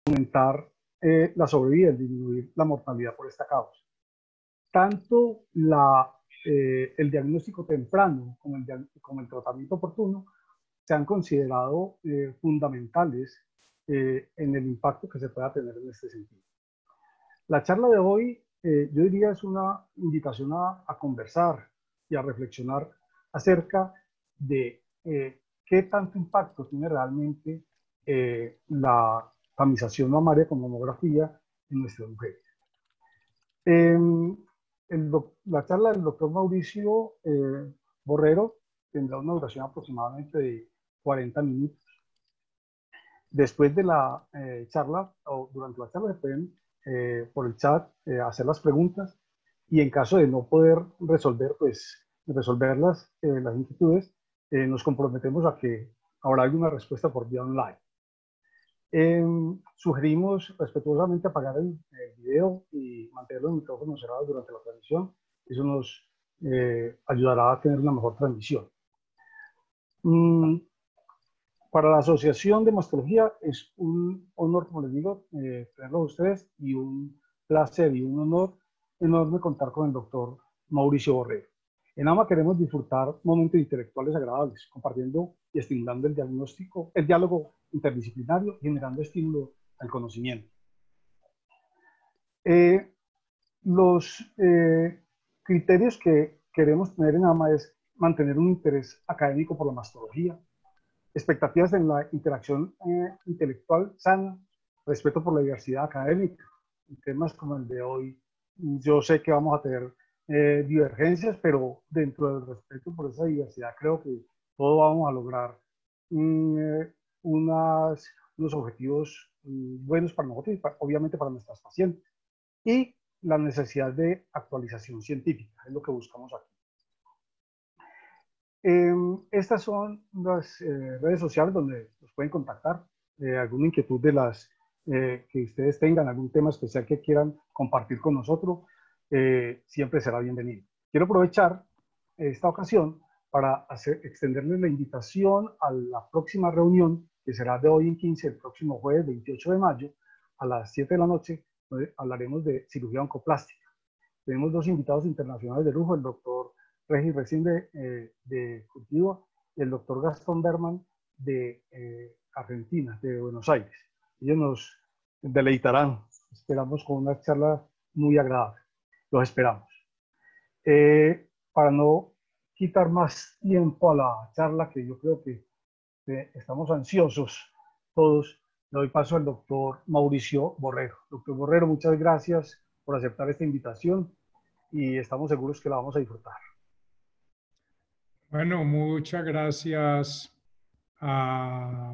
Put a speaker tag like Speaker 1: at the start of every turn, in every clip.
Speaker 1: aumentar la sobrevida, disminuir la mortalidad por esta causa. Tanto el diagnóstico temprano como el tratamiento oportuno se han considerado fundamentales en el impacto que se pueda tener en este sentido. La charla de hoy, yo diría, es una invitación a conversar y a reflexionar acerca de qué tanto impacto tiene realmente la tamización mamaria con mamografía en nuestras mujeres. La charla del doctor Mauricio Borrero tendrá una duración aproximadamente de 40 minutos. Después de la charla, o durante la charla, se pueden por el chat hacer las preguntas, y en caso de no poder resolverlas, las inquietudes, nos comprometemos a que habrá alguna respuesta por vía online. Sugerimos respetuosamente apagar el video y mantener los micrófonos cerrados durante la transmisión. Eso nos ayudará a tener una mejor transmisión. Para la Asociación de Mastología es un honor, como les digo, tenerlos a ustedes, y un placer y un honor enorme contar con el doctor Mauricio Borrero. En AMA queremos disfrutar momentos intelectuales agradables, compartiendo y estimulando el diálogo interdisciplinario, generando estímulo al conocimiento. Los criterios que queremos tener en AMA es mantener un interés académico por la mastología, expectativas en la interacción intelectual sana, respeto por la diversidad académica. En temas como el de hoy, yo sé que vamos a tener divergencias, pero dentro del respeto por esa diversidad creo que todos vamos a lograr unos objetivos buenos para nosotros y obviamente para nuestras pacientes. Y la necesidad de actualización científica es lo que buscamos aquí. Estas son las redes sociales donde nos pueden contactar. Alguna inquietud de las que ustedes tengan, algún tema especial que quieran compartir con nosotros, siempre será bienvenido. Quiero aprovechar esta ocasión para extenderles la invitación a la próxima reunión, que será de hoy en 15, el próximo jueves 28 de mayo, a las 7 de la noche, donde hablaremos de cirugía oncoplástica. Tenemos dos invitados internacionales de lujo, el doctor Regis Recín de Curitiba y el doctor Gastón Berman de Argentina, de Buenos Aires. Ellos nos deleitarán, esperamos, con una charla muy agradable. Los esperamos. Para no quitar más tiempo a la charla, que yo creo que estamos ansiosos todos, le doy paso al doctor Mauricio Borrero. Doctor Borrero, muchas gracias por aceptar esta invitación y estamos seguros que la vamos a disfrutar.
Speaker 2: Bueno, muchas gracias a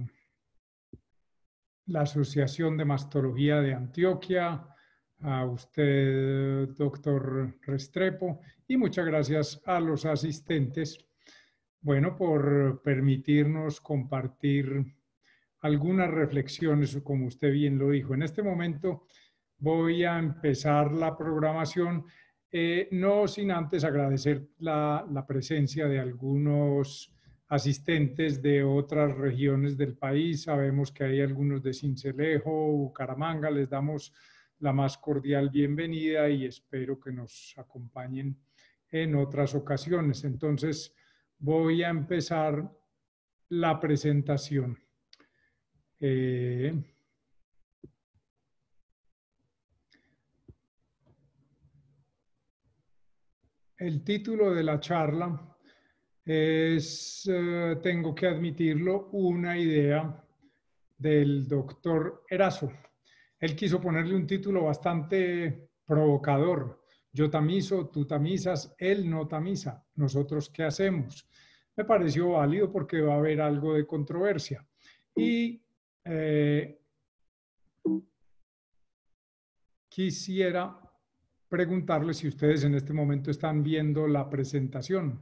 Speaker 2: la Asociación de Mastología de Antioquia, a usted, doctor Restrepo, y muchas gracias a los asistentes, bueno, por permitirnos compartir algunas reflexiones, como usted bien lo dijo. En este momento voy a empezar la programación, no sin antes agradecer la presencia de algunos asistentes de otras regiones del país. Sabemos que hay algunos de Sincelejo, Bucaramanga. Les damos la más cordial bienvenida y espero que nos acompañen en otras ocasiones. Entonces, voy a empezar la presentación. El título de la charla es, tengo que admitirlo, una idea del doctor Erazo. Él quiso ponerle un título bastante provocador. Yo tamizo, tú tamizas, él no tamiza. ¿Nosotros qué hacemos? Me pareció válido porque va a haber algo de controversia. Y quisiera preguntarles si ustedes en este momento están viendo la presentación.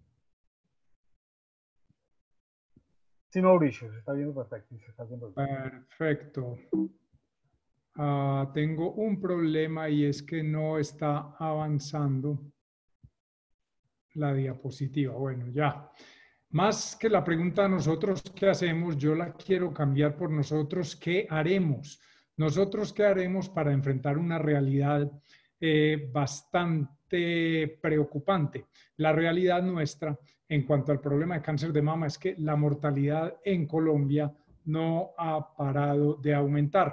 Speaker 1: Sí, Mauricio, se está viendo perfecto. Se está viendo
Speaker 2: perfecto. Tengo un problema y es que no está avanzando la diapositiva. Bueno, ya. Más que la pregunta a nosotros, ¿qué hacemos? Yo la quiero cambiar por nosotros, ¿qué haremos? ¿Nosotros qué haremos para enfrentar una realidad bastante preocupante? La realidad nuestra en cuanto al problema de cáncer de mama es que la mortalidad en Colombia no ha parado de aumentar.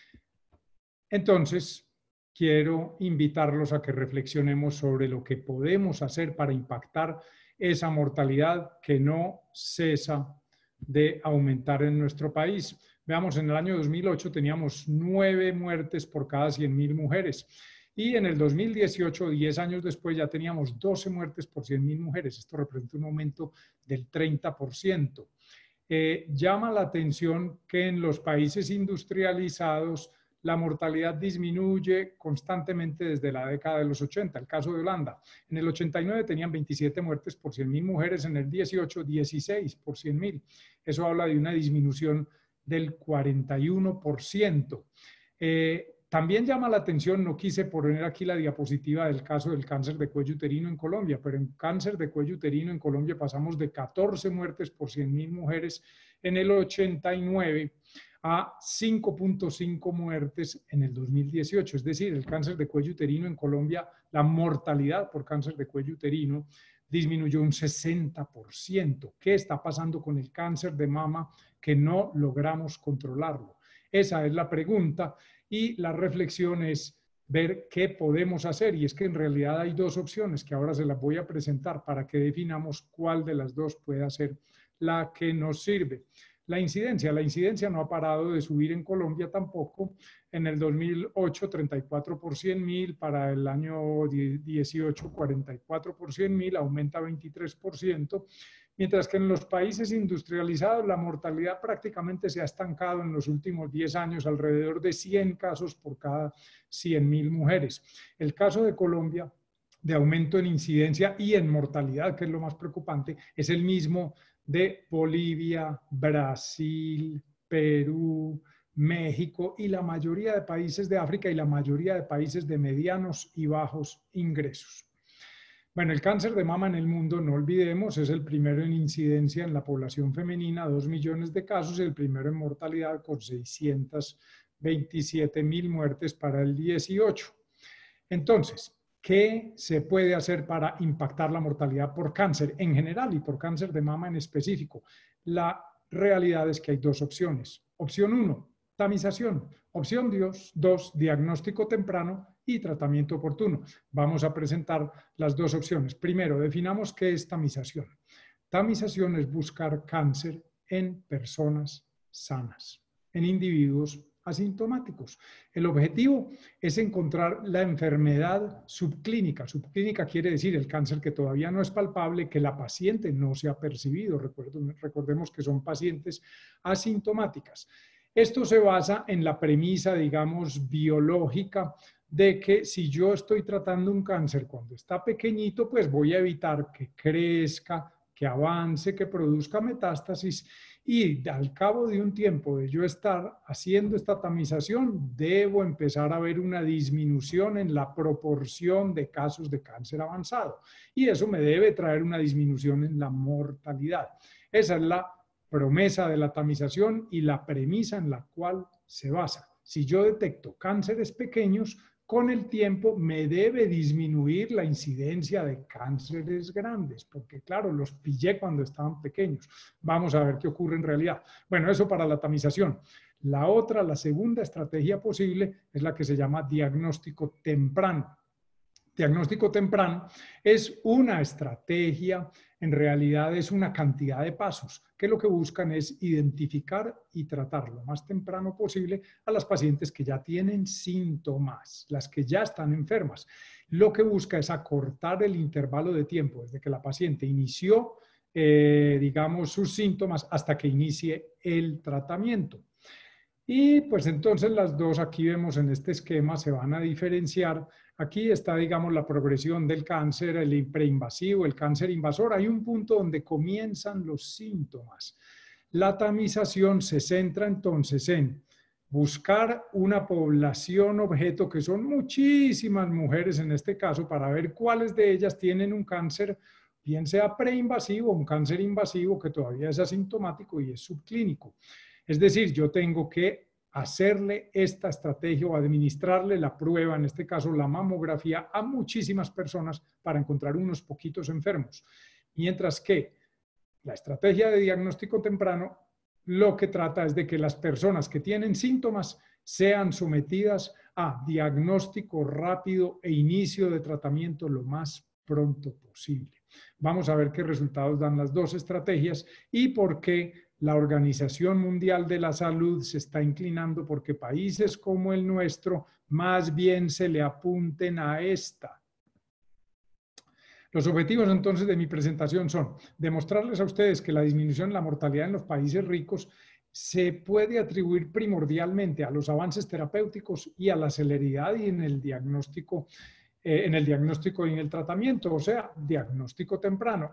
Speaker 2: Entonces, quiero invitarlos a que reflexionemos sobre lo que podemos hacer para impactar esa mortalidad que no cesa de aumentar en nuestro país. Veamos, en el año 2008 teníamos 9 muertes por cada 100.000 mujeres. Y en el 2018, 10 años después, ya teníamos 12 muertes por 100.000 mujeres. Esto representa un aumento del 30%. Llama la atención que en los países industrializados la mortalidad disminuye constantemente desde la década de los 80. El caso de Holanda. En el 89 tenían 27 muertes por 100.000 mujeres, en el 18, 16 por 100.000. Eso habla de una disminución del 41%. También llama la atención, no quise poner aquí la diapositiva del caso del cáncer de cuello uterino en Colombia, pero en cáncer de cuello uterino en Colombia pasamos de 14 muertes por 100.000 mujeres en el 89 a 5.5 muertes en el 2018. Es decir, el cáncer de cuello uterino en Colombia, la mortalidad por cáncer de cuello uterino disminuyó un 60%. ¿Qué está pasando con el cáncer de mama que no logramos controlarlo? Esa es la pregunta y la reflexión es ver qué podemos hacer. Y es que en realidad hay dos opciones que ahora se las voy a presentar para que definamos cuál de las dos puede ser la que nos sirve. La incidencia no ha parado de subir en Colombia tampoco. En el 2008, 34 por 100.000, para el año 18, 44 por 100.000, aumenta 23%, mientras que en los países industrializados la mortalidad prácticamente se ha estancado en los últimos 10 años, alrededor de 100 casos por cada 100.000 mujeres. El caso de Colombia, de aumento en incidencia y en mortalidad, que es lo más preocupante, es el mismo de Bolivia, Brasil, Perú, México y la mayoría de países de África y la mayoría de países de medianos y bajos ingresos. Bueno, el cáncer de mama en el mundo, no olvidemos, es el primero en incidencia en la población femenina, 2 millones de casos, y el primero en mortalidad con 627.000 muertes para el 18. Entonces, ¿qué se puede hacer para impactar la mortalidad por cáncer en general y por cáncer de mama en específico? La realidad es que hay dos opciones. Opción 1, tamización. Opción 2, diagnóstico temprano y tratamiento oportuno. Vamos a presentar las dos opciones. Primero, definamos qué es tamización. Tamización es buscar cáncer en personas sanas, en individuos asintomáticos. El objetivo es encontrar la enfermedad subclínica. Subclínica quiere decir el cáncer que todavía no es palpable, que la paciente no se ha percibido. Recordemos que son pacientes asintomáticas. Esto se basa en la premisa, digamos, biológica de que si yo estoy tratando un cáncer cuando está pequeñito, pues voy a evitar que crezca, que avance, que produzca metástasis, y al cabo de un tiempo de yo estar haciendo esta tamización, debo empezar a ver una disminución en la proporción de casos de cáncer avanzado. Y eso me debe traer una disminución en la mortalidad. Esa es la promesa de la tamización y la premisa en la cual se basa. Si yo detecto cánceres pequeños, con el tiempo me debe disminuir la incidencia de cánceres grandes, porque claro, los pillé cuando estaban pequeños. Vamos a ver qué ocurre en realidad. Bueno, eso para la tamización. La segunda estrategia posible es la que se llama diagnóstico temprano. Diagnóstico temprano es una estrategia, en realidad es una cantidad de pasos que lo que buscan es identificar y tratar lo más temprano posible a las pacientes que ya tienen síntomas, las que ya están enfermas. Lo que busca es acortar el intervalo de tiempo desde que la paciente inició, digamos, sus síntomas hasta que inicie el tratamiento. Y pues entonces las dos aquí vemos en este esquema se van a diferenciar. Aquí está, digamos, la progresión del cáncer, el preinvasivo, el cáncer invasor. Hay un punto donde comienzan los síntomas. La tamización se centra entonces en buscar una población objeto, que son muchísimas mujeres en este caso, para ver cuáles de ellas tienen un cáncer, bien sea preinvasivo o un cáncer invasivo que todavía es asintomático y es subclínico. Es decir, yo tengo que hacerle esta estrategia o administrarle la prueba, en este caso la mamografía, a muchísimas personas para encontrar unos poquitos enfermos. Mientras que la estrategia de diagnóstico temprano lo que trata es de que las personas que tienen síntomas sean sometidas a diagnóstico rápido e inicio de tratamiento lo más pronto posible. Vamos a ver qué resultados dan las dos estrategias y por qué la Organización Mundial de la Salud se está inclinando porque países como el nuestro más bien se le apunten a esta. Los objetivos entonces de mi presentación son demostrarles a ustedes que la disminución en la mortalidad en los países ricos se puede atribuir primordialmente a los avances terapéuticos y a la celeridad y en el diagnóstico y en el tratamiento, o sea, diagnóstico temprano.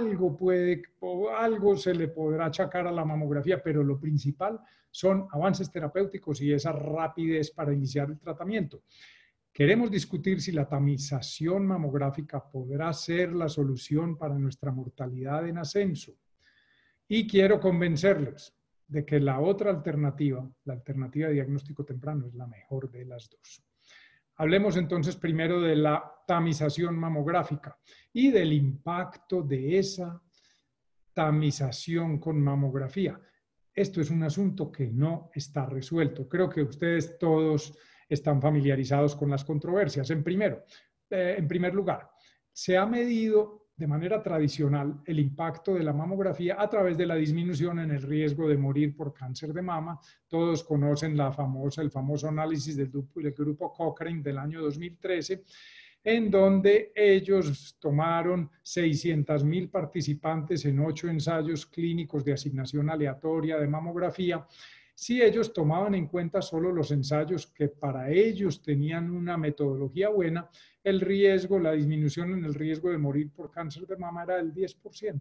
Speaker 2: Algo se le podrá achacar a la mamografía, pero lo principal son avances terapéuticos y esa rapidez para iniciar el tratamiento. Queremos discutir si la tamización mamográfica podrá ser la solución para nuestra mortalidad en ascenso. Y quiero convencerles de que la otra alternativa, la alternativa de diagnóstico temprano, es la mejor de las dos. Hablemos entonces primero de la tamización mamográfica y del impacto de esa tamización con mamografía. Esto es un asunto que no está resuelto. Creo que ustedes todos están familiarizados con las controversias. En primer lugar, se ha medido de manera tradicional el impacto de la mamografía a través de la disminución en el riesgo de morir por cáncer de mama. Todos conocen el famoso análisis del grupo Cochrane del año 2013, en donde ellos tomaron 600,000 participantes en 8 ensayos clínicos de asignación aleatoria de mamografía. Si ellos tomaban en cuenta solo los ensayos que para ellos tenían una metodología buena, la disminución en el riesgo de morir por cáncer de mama era del 10%.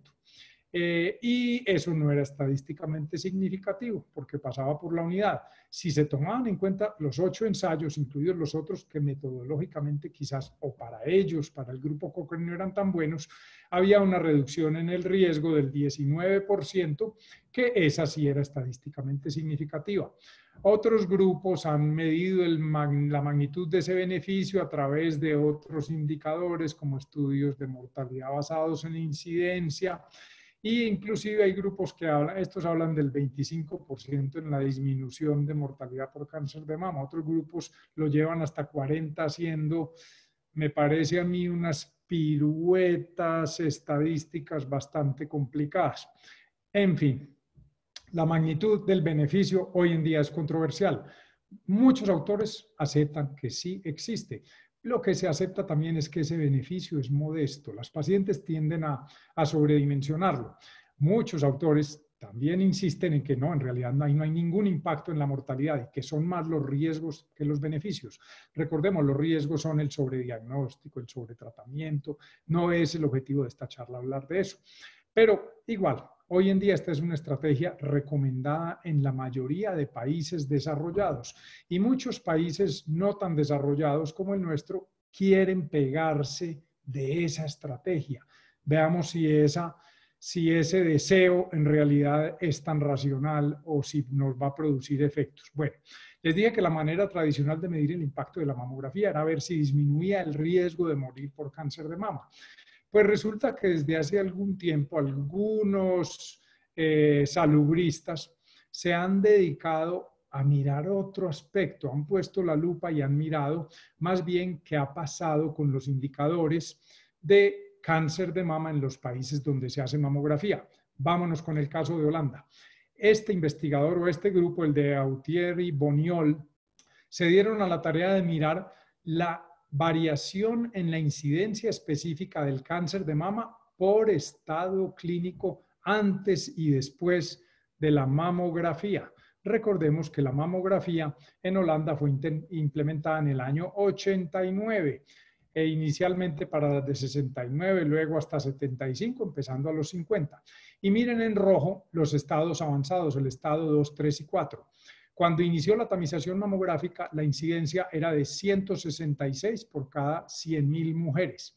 Speaker 2: Y eso no era estadísticamente significativo porque pasaba por la unidad. Si se tomaban en cuenta los 8 ensayos, incluidos los otros que metodológicamente quizás, o para ellos, para el grupo Cochrane no eran tan buenos, había una reducción en el riesgo del 19%, que esa sí era estadísticamente significativa. Otros grupos han medido la magnitud de ese beneficio a través de otros indicadores como estudios de mortalidad basados en incidencia. Y inclusive hay grupos que estos hablan del 25% en la disminución de mortalidad por cáncer de mama. Otros grupos lo llevan hasta 40%, haciendo, me parece a mí, unas piruetas estadísticas bastante complicadas. En fin, la magnitud del beneficio hoy en día es controversial. Muchos autores aceptan que sí existe. Lo que se acepta también es que ese beneficio es modesto. Las pacientes tienden a sobredimensionarlo. Muchos autores también insisten en que no, en realidad no hay ningún impacto en la mortalidad y que son más los riesgos que los beneficios. Recordemos, los riesgos son el sobrediagnóstico, el sobretratamiento. No es el objetivo de esta charla hablar de eso. Pero igual, hoy en día esta es una estrategia recomendada en la mayoría de países desarrollados y muchos países no tan desarrollados como el nuestro quieren pegarse de esa estrategia. Veamos si ese deseo en realidad es tan racional o si nos va a producir efectos. Bueno, les dije que la manera tradicional de medir el impacto de la mamografía era ver si disminuía el riesgo de morir por cáncer de mama. Pues resulta que desde hace algún tiempo algunos salubristas se han dedicado a mirar otro aspecto, han puesto la lupa y han mirado más bien qué ha pasado con los indicadores de cáncer de mama en los países donde se hace mamografía. Vámonos con el caso de Holanda. Este investigador o este grupo, el de Autier y Boniol, se dieron a la tarea de mirar la variación en la incidencia específica del cáncer de mama por estado clínico antes y después de la mamografía. Recordemos que la mamografía en Holanda fue implementada en el año 89 e inicialmente para las de 69, luego hasta 75, empezando a los 50. Y miren en rojo los estados avanzados, el estado 2, 3 y 4. Cuando inició la tamización mamográfica, la incidencia era de 166 por cada 100,000 mujeres.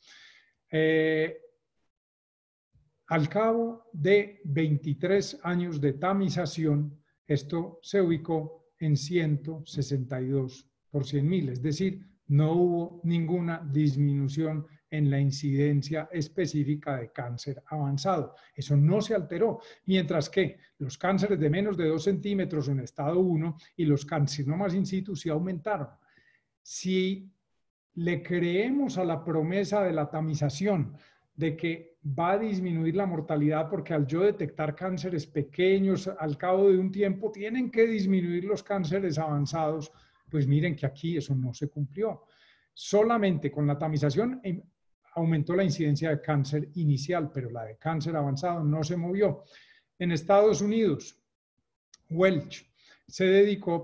Speaker 2: Al cabo de 23 años de tamización, esto se ubicó en 162 por 100.000, es decir, no hubo ninguna disminución en la incidencia específica de cáncer avanzado. Eso no se alteró, mientras que los cánceres de menos de 2 centímetros en estado 1 y los carcinomas in situ sí aumentaron. Si le creemos a la promesa de la tamización de que va a disminuir la mortalidad porque al yo detectar cánceres pequeños al cabo de un tiempo tienen que disminuir los cánceres avanzados, pues miren que aquí eso no se cumplió. Solamente con la tamización aumentó la incidencia de cáncer inicial, pero la de cáncer avanzado no se movió. En Estados Unidos, Welch se dedicó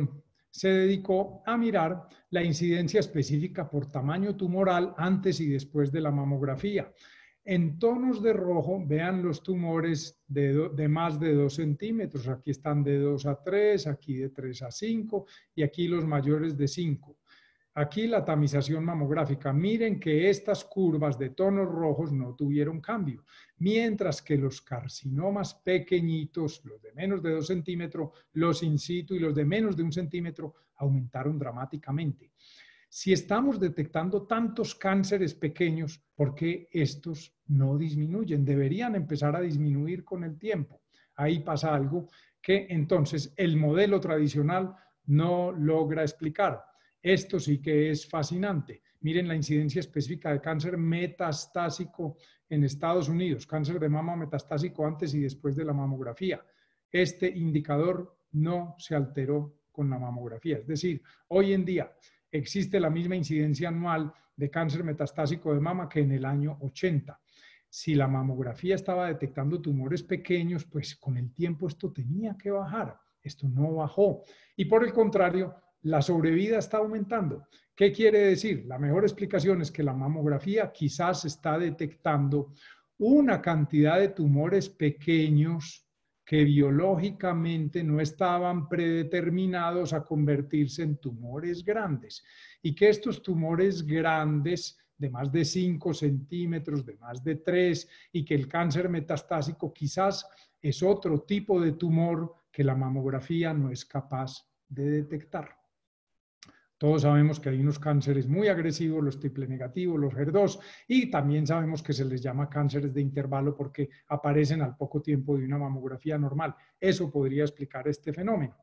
Speaker 2: a mirar la incidencia específica por tamaño tumoral antes y después de la mamografía. En tonos de rojo, vean los tumores de más de 2 centímetros. Aquí están de 2 a 3, aquí de 3 a 5 y aquí los mayores de 5. Aquí la tamización mamográfica. Miren que estas curvas de tonos rojos no tuvieron cambio, mientras que los carcinomas pequeñitos, los de menos de 2 centímetros, los in situ y los de menos de 1 centímetro aumentaron dramáticamente. Si estamos detectando tantos cánceres pequeños, ¿por qué estos no disminuyen? Deberían empezar a disminuir con el tiempo. Ahí pasa algo que entonces el modelo tradicional no logra explicar. Esto sí que es fascinante. Miren la incidencia específica de cáncer metastásico en Estados Unidos, cáncer de mama metastásico antes y después de la mamografía. Este indicador no se alteró con la mamografía. Es decir, hoy en día existe la misma incidencia anual de cáncer metastásico de mama que en el año 80. Si la mamografía estaba detectando tumores pequeños, pues con el tiempo esto tenía que bajar. Esto no bajó. Y por el contrario, la sobrevida está aumentando. ¿Qué quiere decir? La mejor explicación es que la mamografía quizás está detectando una cantidad de tumores pequeños que biológicamente no estaban predeterminados a convertirse en tumores grandes y que estos tumores grandes de más de 5 centímetros, de más de 3 y que el cáncer metastásico quizás es otro tipo de tumor que la mamografía no es capaz de detectar. Todos sabemos que hay unos cánceres muy agresivos, los triple negativos, los HER2, y también sabemos que se les llama cánceres de intervalo porque aparecen al poco tiempo de una mamografía normal. Eso podría explicar este fenómeno.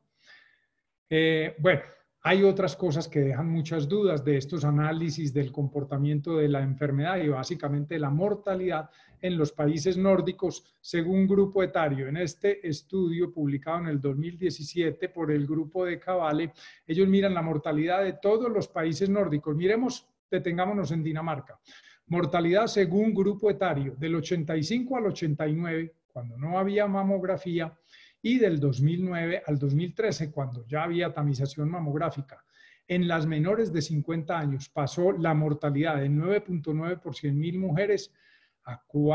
Speaker 2: Bueno, hay otras cosas que dejan muchas dudas de estos análisis del comportamiento de la enfermedad y básicamente la mortalidad en los países nórdicos según grupo etario. En este estudio publicado en el 2017 por el grupo de Cavale, ellos miran la mortalidad de todos los países nórdicos. Miremos, detengámonos en Dinamarca. Mortalidad según grupo etario, del 85 al 89, cuando no había mamografía, y del 2009 al 2013, cuando ya había tamización mamográfica. En las menores de 50 años pasó la mortalidad de 9.9 por 100.000 mujeres a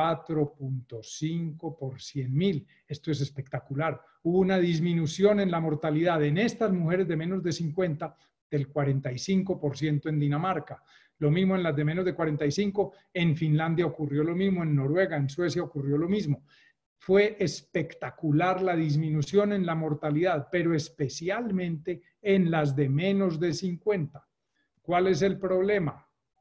Speaker 2: 4.5 por 100.000. Esto es espectacular. Hubo una disminución en la mortalidad en estas mujeres de menos de 50 del 45% en Dinamarca. Lo mismo en las de menos de 45, en Finlandia ocurrió lo mismo, en Noruega, en Suecia ocurrió lo mismo. Fue espectacular la disminución en la mortalidad, pero especialmente en las de menos de 50. ¿Cuál es el problema?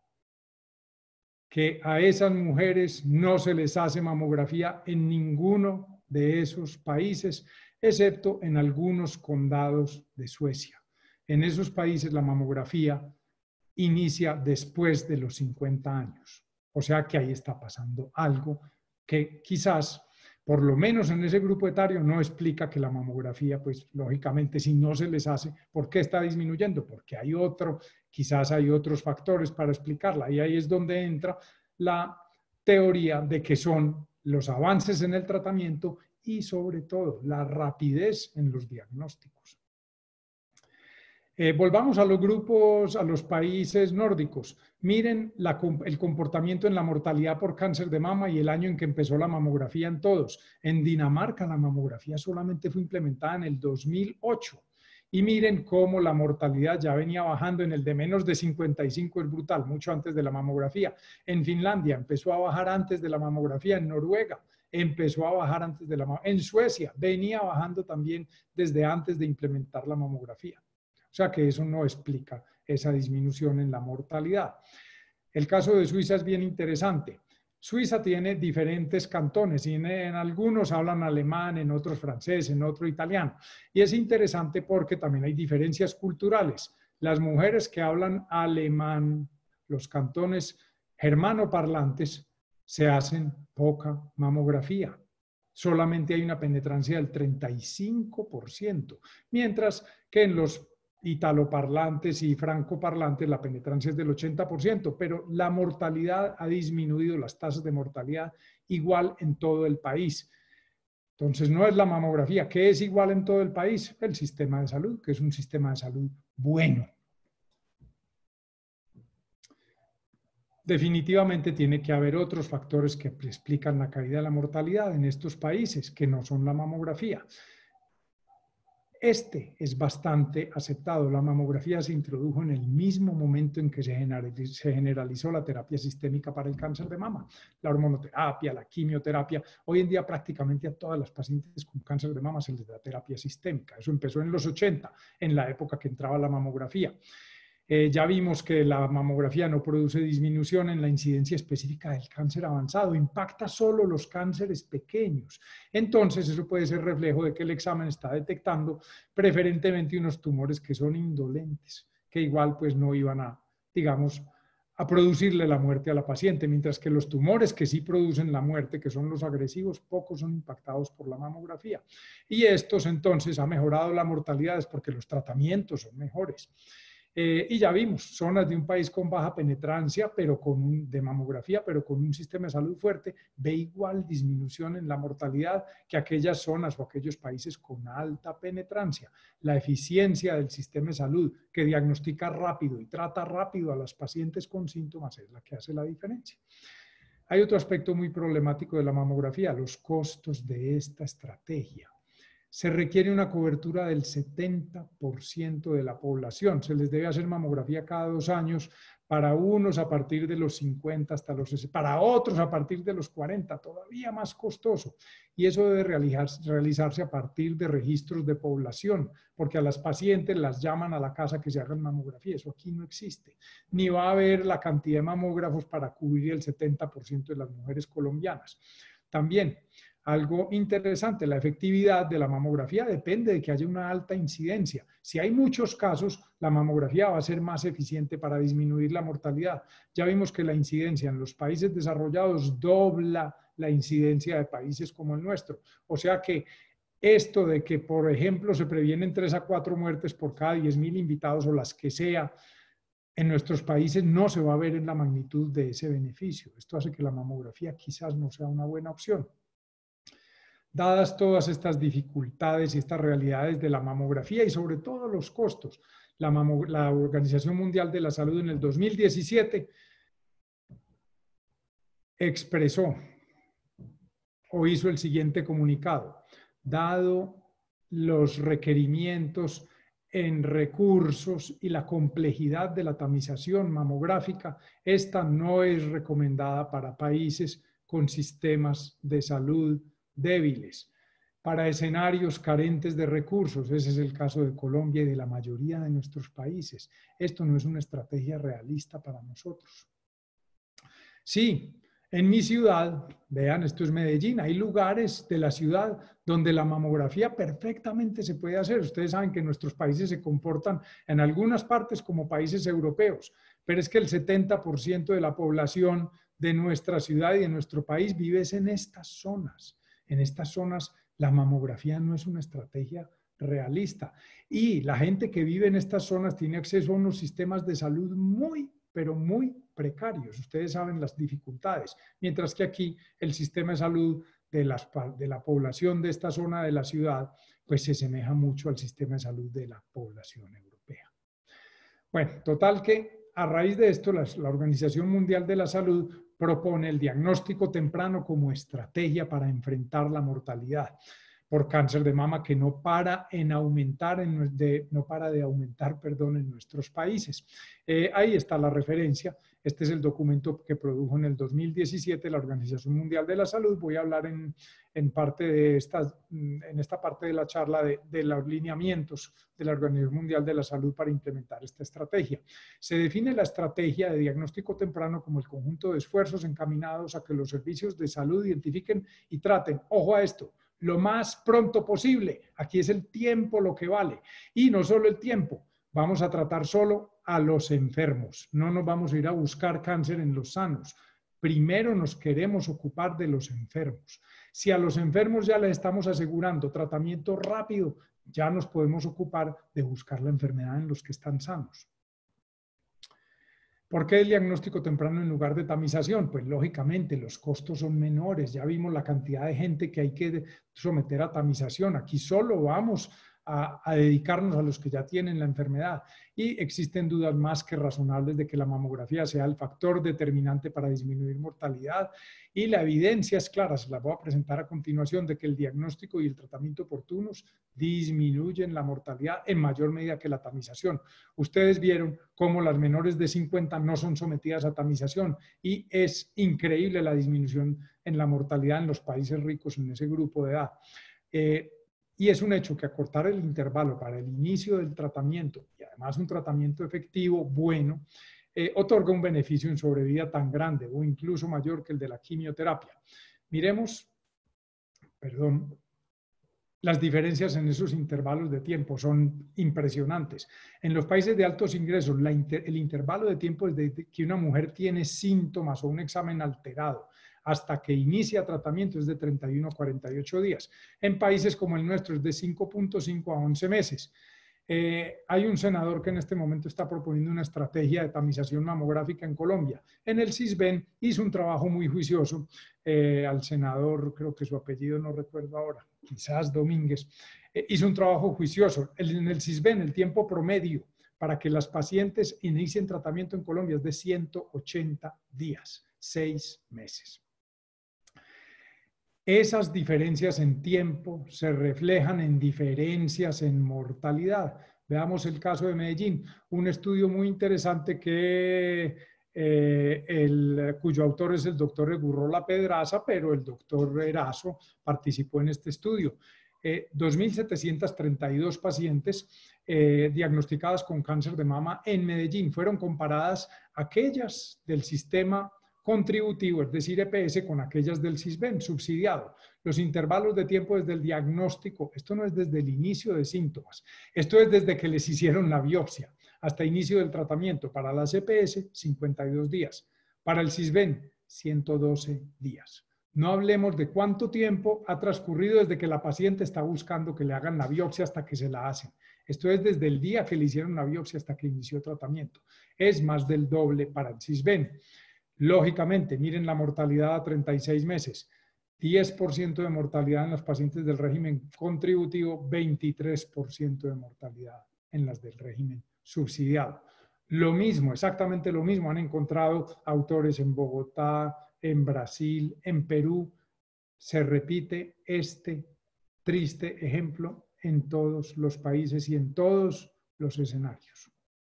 Speaker 2: Que a esas mujeres no se les hace mamografía en ninguno de esos países, excepto en algunos condados de Suecia. En esos países la mamografía inicia después de los 50 años. O sea que ahí está pasando algo que quizás, por lo menos en ese grupo etario, no explica que la mamografía, pues lógicamente, si no se les hace, ¿por qué está disminuyendo? Porque hay quizás hay otros factores para explicarla. Y ahí es donde entra la teoría de que son los avances en el tratamiento y sobre todo la rapidez en los diagnósticos. Volvamos a los grupos, a los países nórdicos. Miren el comportamiento en la mortalidad por cáncer de mama y el año en que empezó la mamografía en todos. En Dinamarca la mamografía solamente fue implementada en el 2008. Y miren cómo la mortalidad ya venía bajando. En el de menos de 55 es brutal, mucho antes de la mamografía. En Finlandia empezó a bajar antes de la mamografía, en Noruega, empezó a bajar antes de la mamografía. En Suecia venía bajando también desde antes de implementar la mamografía. O sea que eso no explica esa disminución en la mortalidad. El caso de Suiza es bien interesante. Suiza tiene diferentes cantones y en algunos hablan alemán, en otros francés, en otro italiano. Y es interesante porque también hay diferencias culturales. Las mujeres que hablan alemán, los cantones germanoparlantes, se hacen poca mamografía. Solamente hay una penetrancia del 35%, mientras que en los italoparlantes y francoparlantes la penetrancia es del 80%, pero la mortalidad ha disminuido, las tasas de mortalidad igual en todo el país. Entonces no es la mamografía. ¿Qué es igual en todo el país? El sistema de salud, que es un sistema de salud bueno. Definitivamente tiene que haber otros factores que explican la caída de la mortalidad en estos países, que no son la mamografía. Este es bastante aceptado. La mamografía se introdujo en el mismo momento en que se generalizó la terapia sistémica para el cáncer de mama, la hormonoterapia, la quimioterapia. Hoy en día prácticamente a todas las pacientes con cáncer de mama se les da terapia sistémica. Eso empezó en los 80, en la época que entraba la mamografía. Ya vimos que la mamografía no produce disminución en la incidencia específica del cáncer avanzado, impacta solo los cánceres pequeños. Entonces, eso puede ser reflejo de que el examen está detectando preferentemente unos tumores que son indolentes, que igual pues no iban a, digamos, a producirle la muerte a la paciente, mientras que los tumores que sí producen la muerte, que son los agresivos, pocos son impactados por la mamografía. Y estos entonces ha mejorado la mortalidad es porque los tratamientos son mejores. Y ya vimos, zonas de un país con baja penetrancia pero de mamografía, pero con un sistema de salud fuerte, ve igual disminución en la mortalidad que aquellas zonas o aquellos países con alta penetrancia. La eficiencia del sistema de salud que diagnostica rápido y trata rápido a las pacientes con síntomas es la que hace la diferencia. Hay otro aspecto muy problemático de la mamografía, los costos de esta estrategia. Se requiere una cobertura del 70% de la población. Se les debe hacer mamografía cada 2 años, para unos a partir de los 50 hasta los 60, para otros a partir de los 40, todavía más costoso. Y eso debe realizarse a partir de registros de población, porque a las pacientes las llaman a la casa que se hagan mamografía. Eso aquí no existe. Ni va a haber la cantidad de mamógrafos para cubrir el 70% de las mujeres colombianas. También, algo interesante, la efectividad de la mamografía depende de que haya una alta incidencia. Si hay muchos casos, la mamografía va a ser más eficiente para disminuir la mortalidad. Ya vimos que la incidencia en los países desarrollados dobla la incidencia de países como el nuestro. O sea que esto de que, por ejemplo, se previenen 3 a 4 muertes por cada 10.000 invitados o las que sea, en nuestros países no se va a ver en la magnitud de ese beneficio. Esto hace que la mamografía quizás no sea una buena opción. Dadas todas estas dificultades y estas realidades de la mamografía y sobre todo los costos, la Organización Mundial de la Salud en el 2017 expresó o hizo el siguiente comunicado: dado los requerimientos en recursos y la complejidad de la tamización mamográfica, esta no es recomendada para países con sistemas de salud débiles, para escenarios carentes de recursos. Ese es el caso de Colombia y de la mayoría de nuestros países. Esto no es una estrategia realista para nosotros. Sí, en mi ciudad, vean, esto es Medellín, hay lugares de la ciudad donde la mamografía perfectamente se puede hacer. Ustedes saben que nuestros países se comportan en algunas partes como países europeos, pero es que el 70% de la población de nuestra ciudad y de nuestro país vive en estas zonas. En estas zonas la mamografía no es una estrategia realista. Y la gente que vive en estas zonas tiene acceso a unos sistemas de salud muy, pero muy precarios. Ustedes saben las dificultades. Mientras que aquí el sistema de salud de la población de esta zona de la ciudad, pues se asemeja mucho al sistema de salud de la población europea. Bueno, total que a raíz de esto, la Organización Mundial de la Salud propone el diagnóstico temprano como estrategia para enfrentar la mortalidad. por cáncer de mama que no para de aumentar en nuestros países. Ahí está la referencia. Este es el documento que produjo en el 2017 la Organización Mundial de la Salud. Voy a hablar en esta parte de la charla de los lineamientos de la Organización Mundial de la Salud para implementar esta estrategia. Se define la estrategia de diagnóstico temprano como el conjunto de esfuerzos encaminados a que los servicios de salud identifiquen y traten, ojo a esto, lo más pronto posible. Aquí es el tiempo lo que vale. Y no solo el tiempo, vamos a tratar solo a los enfermos. No nos vamos a ir a buscar cáncer en los sanos. Primero nos queremos ocupar de los enfermos. Si a los enfermos ya les estamos asegurando tratamiento rápido, ya nos podemos ocupar de buscar la enfermedad en los que están sanos. ¿Por qué el diagnóstico temprano en lugar de tamización? Pues lógicamente los costos son menores. Ya vimos la cantidad de gente que hay que someter a tamización. Aquí solo vamos a dedicarnos a los que ya tienen la enfermedad. Y existen dudas más que razonables de que la mamografía sea el factor determinante para disminuir mortalidad. Y la evidencia es clara, se la voy a presentar a continuación, de que el diagnóstico y el tratamiento oportunos disminuyen la mortalidad en mayor medida que la tamización. Ustedes vieron cómo las menores de 50 no son sometidas a tamización y es increíble la disminución en la mortalidad en los países ricos en ese grupo de edad. Y es un hecho que acortar el intervalo para el inicio del tratamiento, y además un tratamiento efectivo, bueno, otorga un beneficio en sobrevida tan grande o incluso mayor que el de la quimioterapia. Miremos, las diferencias en esos intervalos de tiempo son impresionantes. En los países de altos ingresos, el intervalo de tiempo desde que una mujer tiene síntomas o un examen alterado hasta que inicia tratamiento es de 31 a 48 días. En países como el nuestro es de 5.5 a 11 meses. Hay un senador que en este momento está proponiendo una estrategia de tamización mamográfica en Colombia. En el CISBEN hizo un trabajo muy juicioso. Al senador, creo que su apellido no recuerdo ahora, quizás Domínguez, hizo un trabajo juicioso. En el CISBEN el tiempo promedio para que las pacientes inicien tratamiento en Colombia es de 180 días, 6 meses. Esas diferencias en tiempo se reflejan en diferencias en mortalidad. Veamos el caso de Medellín, un estudio muy interesante cuyo autor es el doctor Egurrola Pedraza, pero el doctor Erazo participó en este estudio. 2.732 pacientes diagnosticadas con cáncer de mama en Medellín. Fueron comparadas aquellas del sistema contributivo, es decir, EPS, con aquellas del CISBEN, subsidiado. Los intervalos de tiempo desde el diagnóstico, esto no es desde el inicio de síntomas, esto es desde que les hicieron la biopsia hasta inicio del tratamiento. Para las EPS, 52 días. Para el CISBEN, 112 días. No hablemos de cuánto tiempo ha transcurrido desde que la paciente está buscando que le hagan la biopsia hasta que se la hacen. Esto es desde el día que le hicieron la biopsia hasta que inició tratamiento. Es más del doble para el CISBEN. Lógicamente, miren la mortalidad a 36 meses. 10% de mortalidad en los pacientes del régimen contributivo, 23% de mortalidad en las del régimen subsidiado. Lo mismo, exactamente lo mismo, han encontrado autores en Bogotá, en Brasil, en Perú. Se repite este triste ejemplo en todos los países y en todos los escenarios.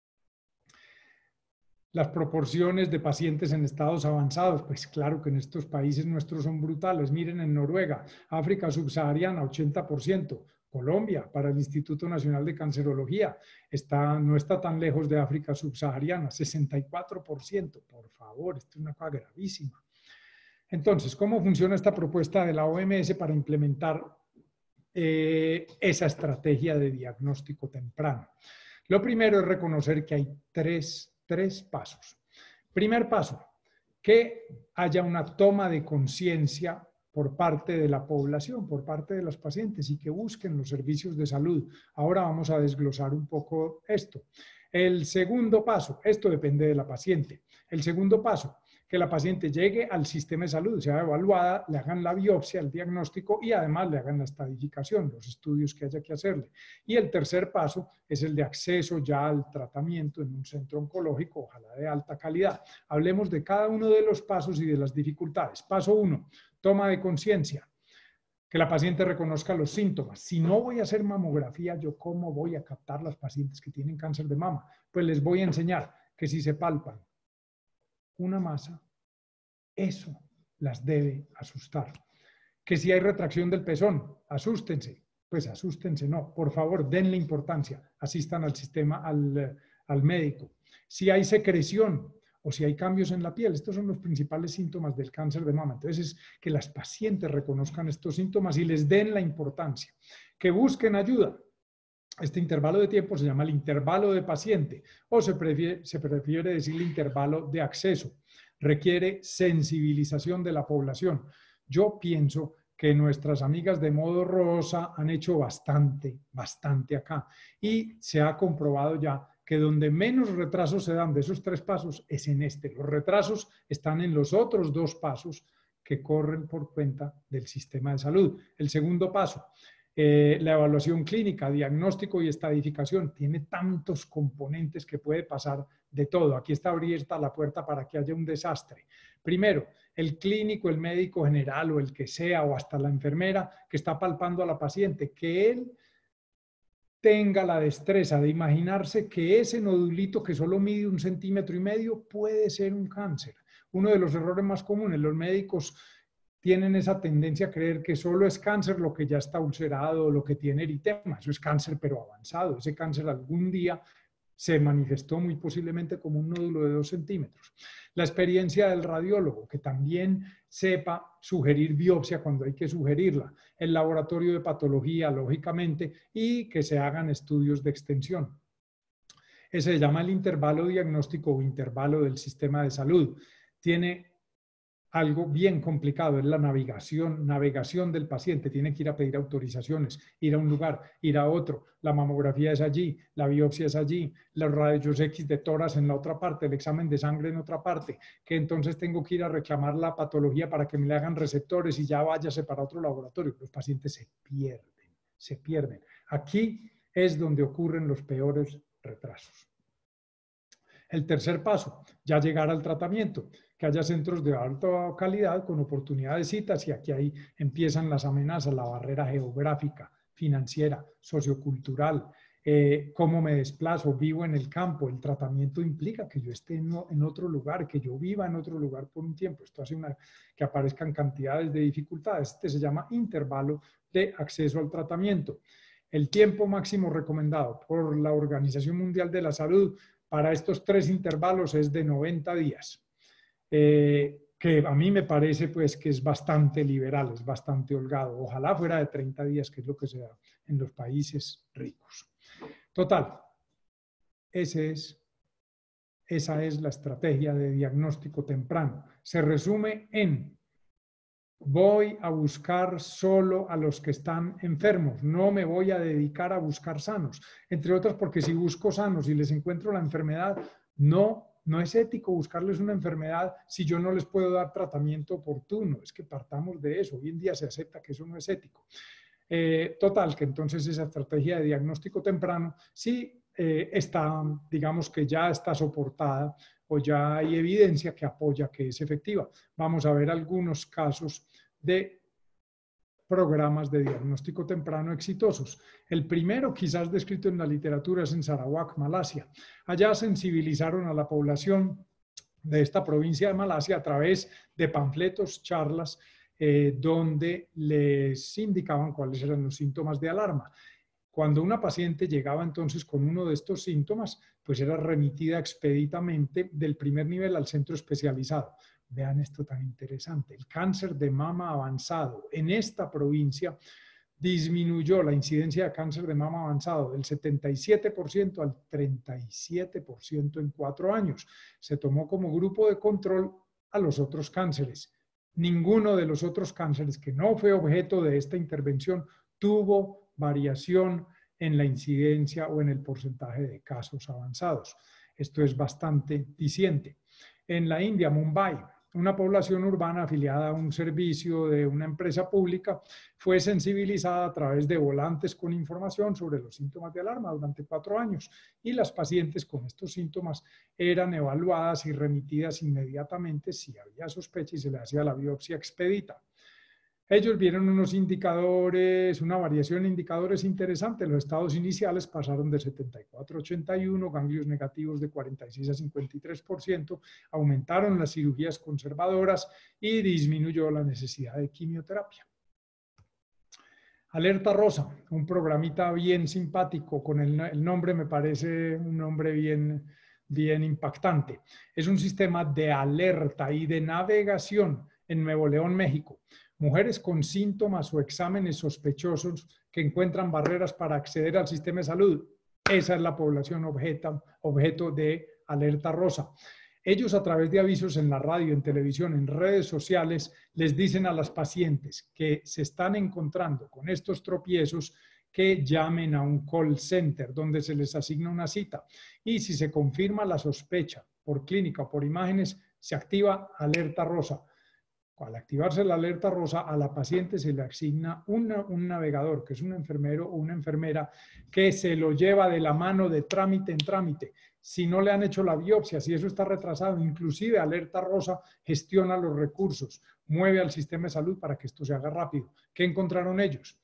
Speaker 2: Las proporciones de pacientes en estados avanzados, pues claro que en estos países nuestros son brutales. Miren en Noruega, África subsahariana, 80%. Colombia, para el Instituto Nacional de Cancerología, no está tan lejos de África subsahariana, 64%. Por favor, esto es una cosa gravísima. Entonces, ¿cómo funciona esta propuesta de la OMS para implementar esa estrategia de diagnóstico temprano? Lo primero es reconocer que hay tres pasos. Primer paso, que haya una toma de conciencia por parte de la población, por parte de los pacientes y que busquen los servicios de salud. Ahora vamos a desglosar un poco esto. El segundo paso, esto depende de la paciente. El segundo paso, que la paciente llegue al sistema de salud, sea evaluada, le hagan la biopsia, el diagnóstico y además le hagan la estadificación, los estudios que haya que hacerle. Y el tercer paso es el de acceso ya al tratamiento en un centro oncológico, ojalá de alta calidad. Hablemos de cada uno de los pasos y de las dificultades. Paso 1, toma de conciencia. que la paciente reconozca los síntomas. Si no voy a hacer mamografía, ¿yo cómo voy a captar las pacientes que tienen cáncer de mama? Pues les voy a enseñar que si se palpan una masa, eso las debe asustar. Que si hay retracción del pezón, asústense. Pues asústense, no. Por favor, denle importancia. Asistan al sistema, al médico. Si hay secreción o si hay cambios en la piel, estos son los principales síntomas del cáncer de mama. Entonces, es que las pacientes reconozcan estos síntomas y les den la importancia. Que busquen ayuda. Este intervalo de tiempo se llama el intervalo de paciente o se prefiere decir el intervalo de acceso. Requiere sensibilización de la población. Yo pienso que nuestras amigas de Modo Rosa han hecho bastante acá. Y se ha comprobado ya que donde menos retrasos se dan de esos 3 pasos es en este. Los retrasos están en los otros 2 pasos que corren por cuenta del sistema de salud. El segundo paso, la evaluación clínica, diagnóstico y estadificación, tiene tantos componentes que puede pasar de todo. Aquí está abierta la puerta para que haya un desastre. Primero, el clínico, el médico general o el que sea, o hasta la enfermera que está palpando a la paciente, que él tenga la destreza de imaginarse que ese nodulito que solo mide 1,5 centímetros puede ser un cáncer. Uno de los errores más comunes, los médicos tienen esa tendencia a creer que solo es cáncer lo que ya está ulcerado, lo que tiene eritema. Eso es cáncer pero avanzado. Ese cáncer algún día se manifestó muy posiblemente como un nódulo de 2 centímetros. La experiencia del radiólogo, que también sepa sugerir biopsia cuando hay que sugerirla. El laboratorio de patología, lógicamente, y que se hagan estudios de extensión. Ese se llama el intervalo diagnóstico o intervalo del sistema de salud. Tiene algo bien complicado, es la navegación del paciente. Tiene que ir a pedir autorizaciones, ir a un lugar, ir a otro. La mamografía es allí, la biopsia es allí, los rayos X de tórax en la otra parte, el examen de sangre en otra parte, que entonces tengo que ir a reclamar la patología para que me le hagan receptores y ya váyase para otro laboratorio. Los pacientes se pierden. Aquí es donde ocurren los peores retrasos. El tercer paso, ya llegar al tratamiento, que haya centros de alta calidad con oportunidad de citas, y aquí ahí empiezan las amenazas, la barrera geográfica, financiera, sociocultural, cómo me desplazo, vivo en el campo. El tratamiento implica que yo esté en otro lugar, que yo viva en otro lugar por un tiempo. Esto hace que aparezcan cantidades de dificultades. Este se llama intervalo de acceso al tratamiento. El tiempo máximo recomendado por la Organización Mundial de la Salud para estos 3 intervalos es de 90 días, que a mí me parece pues que es bastante liberal, es bastante holgado. Ojalá fuera de 30 días, que es lo que se da en los países ricos. Total, esa es la estrategia de diagnóstico temprano. Se resume en: voy a buscar solo a los que están enfermos, no me voy a dedicar a buscar sanos. Entre otras porque si busco sanos y les encuentro la enfermedad, no es ético buscarles una enfermedad si yo no les puedo dar tratamiento oportuno. Es que partamos de eso. Hoy en día se acepta que eso no es ético. Total, que entonces esa estrategia de diagnóstico temprano sí está, digamos que ya está soportada o ya hay evidencia que apoya que es efectiva. Vamos a ver algunos casos de programas de diagnóstico temprano exitosos. El primero, quizás descrito en la literatura, es en Sarawak, Malasia. Allá sensibilizaron a la población de esta provincia de Malasia a través de panfletos, charlas, donde les indicaban cuáles eran los síntomas de alarma. Cuando una paciente llegaba entonces con uno de estos síntomas, pues era remitida expeditamente del primer nivel al centro especializado. Vean esto tan interesante. El cáncer de mama avanzado en esta provincia disminuyó la incidencia de cáncer de mama avanzado del 77% al 37% en 4 años. Se tomó como grupo de control a los otros cánceres. Ninguno de los otros cánceres que no fue objeto de esta intervención tuvo variación en la incidencia o en el porcentaje de casos avanzados. Esto es bastante diciente. En la India, Mumbai, una población urbana afiliada a un servicio de una empresa pública fue sensibilizada a través de volantes con información sobre los síntomas de alarma durante 4 años, y las pacientes con estos síntomas eran evaluadas y remitidas inmediatamente si había sospecha y se le hacía la biopsia expedita. Ellos vieron unos indicadores, una variación de indicadores interesante. Los estados iniciales pasaron de 74 a 81, ganglios negativos de 46 a 53%, aumentaron las cirugías conservadoras y disminuyó la necesidad de quimioterapia. Alerta Rosa, un programita bien simpático, con el nombre me parece un nombre bien impactante. Es un sistema de alerta y de navegación en Nuevo León, México. Mujeres con síntomas o exámenes sospechosos que encuentran barreras para acceder al sistema de salud. Esa es la población objeto de Alerta Rosa. Ellos, a través de avisos en la radio, en televisión, en redes sociales, les dicen a las pacientes que se están encontrando con estos tropiezos que llamen a un call center donde se les asigna una cita. Y si se confirma la sospecha por clínica o por imágenes, se activa Alerta Rosa. Al activarse la alerta rosa, a la paciente se le asigna un navegador, que es un enfermero o una enfermera, que se lo lleva de la mano de trámite en trámite. Si no le han hecho la biopsia, si eso está retrasado, inclusive Alerta Rosa gestiona los recursos, mueve al sistema de salud para que esto se haga rápido. ¿Qué encontraron ellos?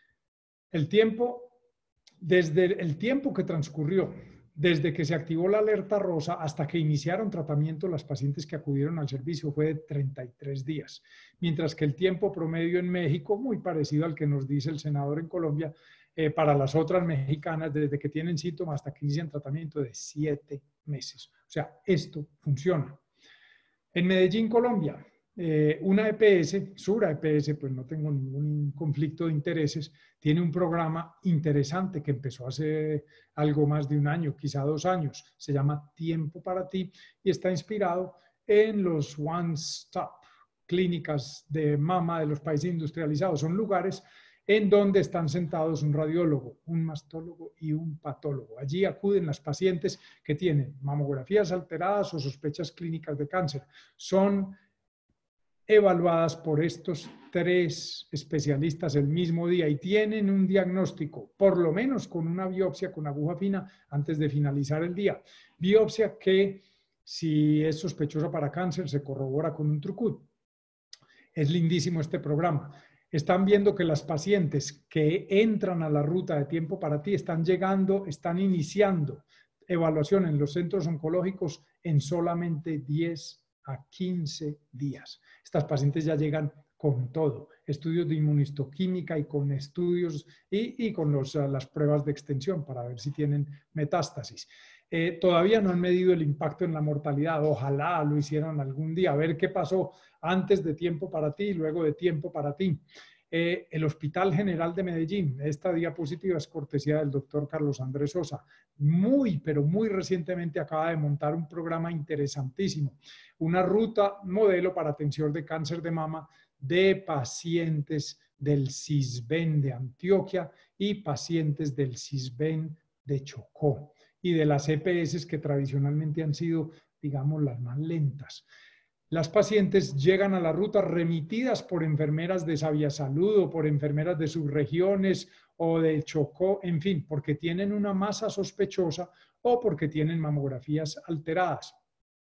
Speaker 2: Desde el tiempo que transcurrió desde que se activó la alerta rosa hasta que iniciaron tratamiento, las pacientes que acudieron al servicio fue de 33 días, mientras que el tiempo promedio en México, muy parecido al que nos dice el senador en Colombia, para las otras mexicanas, desde que tienen síntomas hasta que inician tratamiento, de 7 meses. O sea, esto funciona. En Medellín, Colombia, una EPS, Sura EPS, pues no tengo ningún conflicto de intereses, tiene un programa interesante que empezó hace algo más de un año, quizá 2 años, se llama Tiempo para Ti y está inspirado en los One Stop clínicas de mama de los países industrializados. Son lugares en donde están sentados un radiólogo, un mastólogo y un patólogo. Allí acuden las pacientes que tienen mamografías alteradas o sospechas clínicas de cáncer. Son evaluadas por estos 3 especialistas el mismo día y tienen un diagnóstico, por lo menos con una biopsia con aguja fina antes de finalizar el día. Biopsia que, si es sospechosa para cáncer, se corrobora con un trucut. Es lindísimo este programa. Están viendo que las pacientes que entran a la ruta de Tiempo para Ti están iniciando evaluación en los centros oncológicos en solamente 10 a 15 días. Estas pacientes ya llegan con todo, estudios de inmunistoquímica y con estudios y con las pruebas de extensión para ver si tienen metástasis. Todavía no han medido el impacto en la mortalidad, ojalá lo hicieran algún día, a ver qué pasó antes de Tiempo para Ti y luego de Tiempo para Ti. El Hospital General de Medellín, esta diapositiva es cortesía del doctor Carlos Andrés Sosa, pero muy recientemente acaba de montar un programa interesantísimo, una ruta modelo para atención de cáncer de mama de pacientes del CISBEN de Antioquia y pacientes del CISBEN de Chocó y de las EPS que tradicionalmente han sido, digamos, las más lentas. Las pacientes llegan a la ruta remitidas por enfermeras de Sabiasalud o por enfermeras de subregiones o de Chocó, en fin, porque tienen una masa sospechosa o porque tienen mamografías alteradas.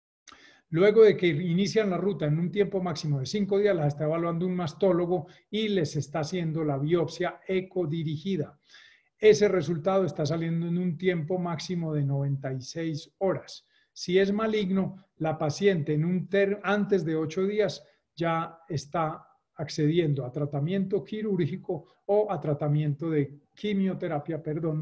Speaker 2: Luego de que inician la ruta en un tiempo máximo de 5 días, las está evaluando un mastólogo y les está haciendo la biopsia ecodirigida. Ese resultado está saliendo en un tiempo máximo de 96 horas. Si es maligno, la paciente antes de 8 días ya está accediendo a tratamiento quirúrgico o a tratamiento de quimioterapia,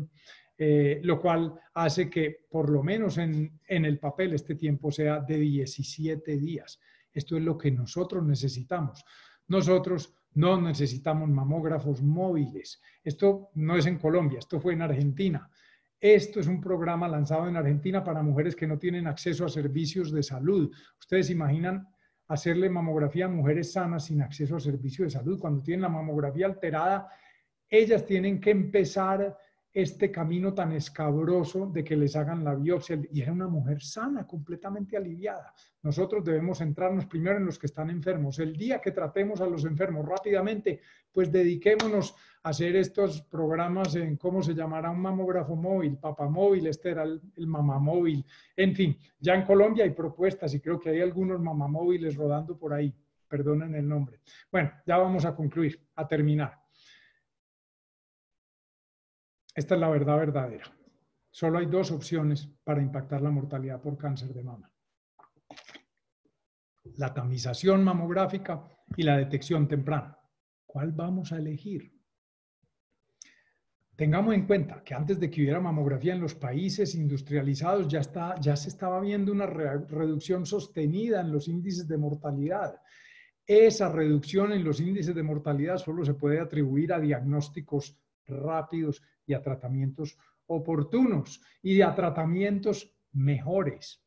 Speaker 2: lo cual hace que por lo menos en el papel este tiempo sea de 17 días. Esto es lo que nosotros necesitamos. Nosotros no necesitamos mamógrafos móviles. Esto no es en Colombia, esto fue en Argentina. Esto es un programa lanzado en Argentina para mujeres que no tienen acceso a servicios de salud. ¿Ustedes imaginan hacerle mamografía a mujeres sanas sin acceso a servicios de salud? Cuando tienen la mamografía alterada, ellas tienen que empezar este camino tan escabroso de que les hagan la biopsia. Y era una mujer sana, completamente aliviada. Nosotros debemos centrarnos primero en los que están enfermos. El día que tratemos a los enfermos rápidamente, pues dediquémonos a hacer estos programas en, ¿cómo se llamará? Un mamógrafo móvil, papamóvil, este era el mamamóvil. En fin, ya en Colombia hay propuestas y creo que hay algunos mamamóviles rodando por ahí. perdonen el nombre. Bueno, ya vamos a concluir, a terminar. Esta es la verdad verdadera. Solo hay dos opciones para impactar la mortalidad por cáncer de mama: la tamización mamográfica y la detección temprana. ¿Cuál vamos a elegir? Tengamos en cuenta que antes de que hubiera mamografía en los países industrializados ya se estaba viendo una reducción sostenida en los índices de mortalidad. Esa reducción en los índices de mortalidad solo se puede atribuir a diagnósticos rápidos y a tratamientos oportunos y a tratamientos mejores.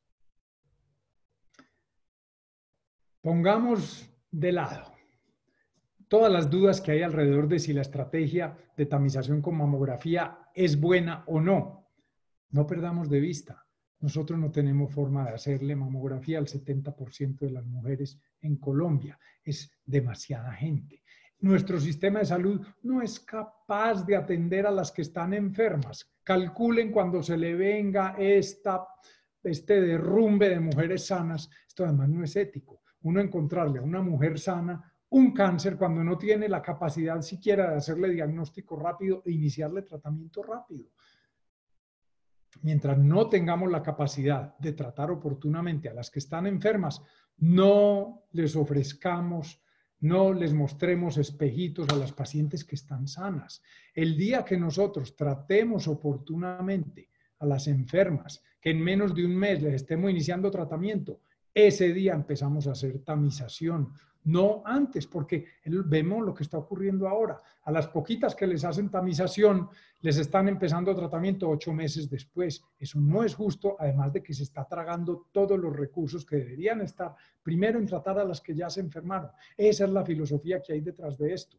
Speaker 2: Pongamos de lado todas las dudas que hay alrededor de si la estrategia de tamización con mamografía es buena o no. No perdamos de vista, nosotros no tenemos forma de hacerle mamografía al 70% de las mujeres en Colombia. Es demasiada gente. Nuestro sistema de salud no es capaz de atender a las que están enfermas. Calculen cuando se le venga este derrumbe de mujeres sanas. Esto además no es ético. Uno encontrarle a una mujer sana un cáncer cuando no tiene la capacidad siquiera de hacerle diagnóstico rápido e iniciarle tratamiento rápido. Mientras no tengamos la capacidad de tratar oportunamente a las que están enfermas, no les ofrezcamos, no les mostremos espejitos a las pacientes que están sanas. El día que nosotros tratemos oportunamente a las enfermas, que en menos de un mes les estemos iniciando tratamiento, ese día empezamos a hacer tamización. No antes, porque vemos lo que está ocurriendo ahora. A las poquitas que les hacen tamización, les están empezando tratamiento 8 meses después. Eso no es justo, además de que se está tragando todos los recursos que deberían estar primero en tratar a las que ya se enfermaron. Esa es la filosofía que hay detrás de esto.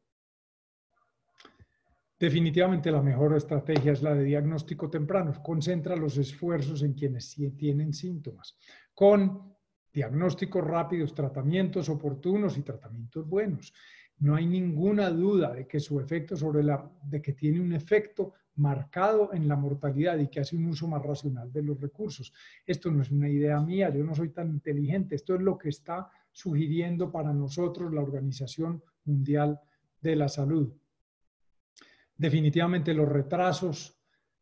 Speaker 2: Definitivamente la mejor estrategia es la de diagnóstico temprano. Concentra los esfuerzos en quienes sí tienen síntomas. Con diagnósticos rápidos, tratamientos oportunos y tratamientos buenos. No hay ninguna duda de que su efecto de que tiene un efecto marcado en la mortalidad y que hace un uso más racional de los recursos. Esto no es una idea mía, yo no soy tan inteligente. Esto es lo que está sugiriendo para nosotros la Organización Mundial de la Salud. Definitivamente los retrasos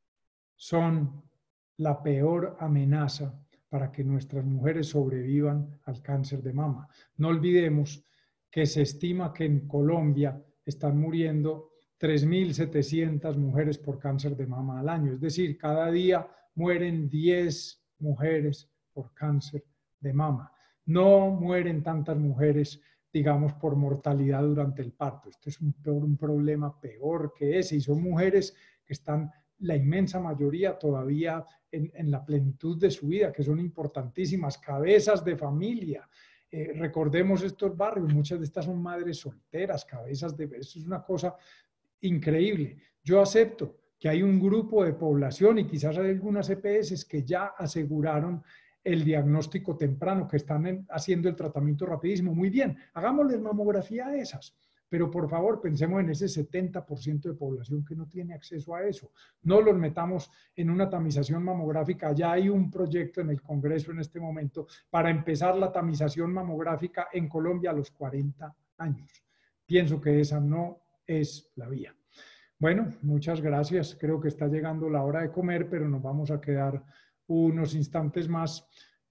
Speaker 2: son la peor amenaza para que nuestras mujeres sobrevivan al cáncer de mama. No olvidemos que se estima que en Colombia están muriendo 3.700 mujeres por cáncer de mama al año. Es decir, cada día mueren 10 mujeres por cáncer de mama. No mueren tantas mujeres, digamos, por mortalidad durante el parto. Este es un problema peor que ese, y son mujeres que están, la inmensa mayoría, todavía en la plenitud de su vida, que son importantísimas, cabezas de familia. Recordemos estos barrios, muchas de estas son madres solteras, cabezas de... Eso es una cosa increíble. Yo acepto que hay un grupo de población y quizás hay algunas EPS que ya aseguraron el diagnóstico temprano, que están haciendo el tratamiento rapidísimo. Muy bien, hagámosle mamografía a esas. Pero por favor, pensemos en ese 70% de población que no tiene acceso a eso. No los metamos en una tamización mamográfica. Ya hay un proyecto en el Congreso en este momento para empezar la tamización mamográfica en Colombia a los 40 años. Pienso que esa no es la vía. Bueno, muchas gracias. Creo que está llegando la hora de comer, pero nos vamos a quedar unos instantes más.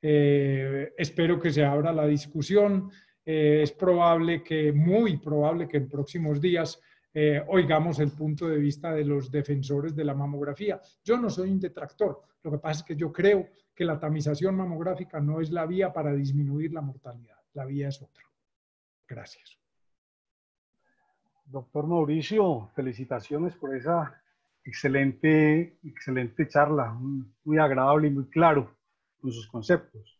Speaker 2: Espero que se abra la discusión. Es probable que, muy probable que en próximos días oigamos el punto de vista de los defensores de la mamografía. Yo no soy un detractor. Lo que pasa es que yo creo que la tamización mamográfica no es la vía para disminuir la mortalidad. La vía es otra. Gracias.
Speaker 1: Doctor Mauricio, felicitaciones por esa excelente charla, muy agradable y muy claro con sus conceptos.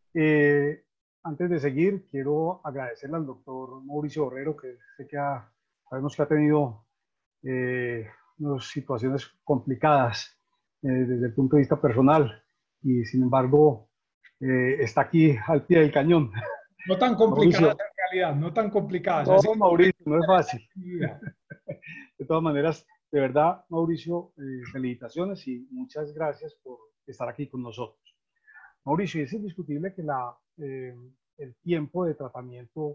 Speaker 1: Antes de seguir, quiero agradecerle al doctor Mauricio Borrero, que sé que sabemos que ha tenido unas situaciones complicadas desde el punto de vista personal y sin embargo está aquí al pie del cañón.
Speaker 2: No tan complicadas en realidad, no tan complicadas.
Speaker 1: No, Mauricio, no es fácil. De todas maneras, de verdad, Mauricio, felicitaciones y muchas gracias por estar aquí con nosotros. Mauricio, es indiscutible que el tiempo de tratamiento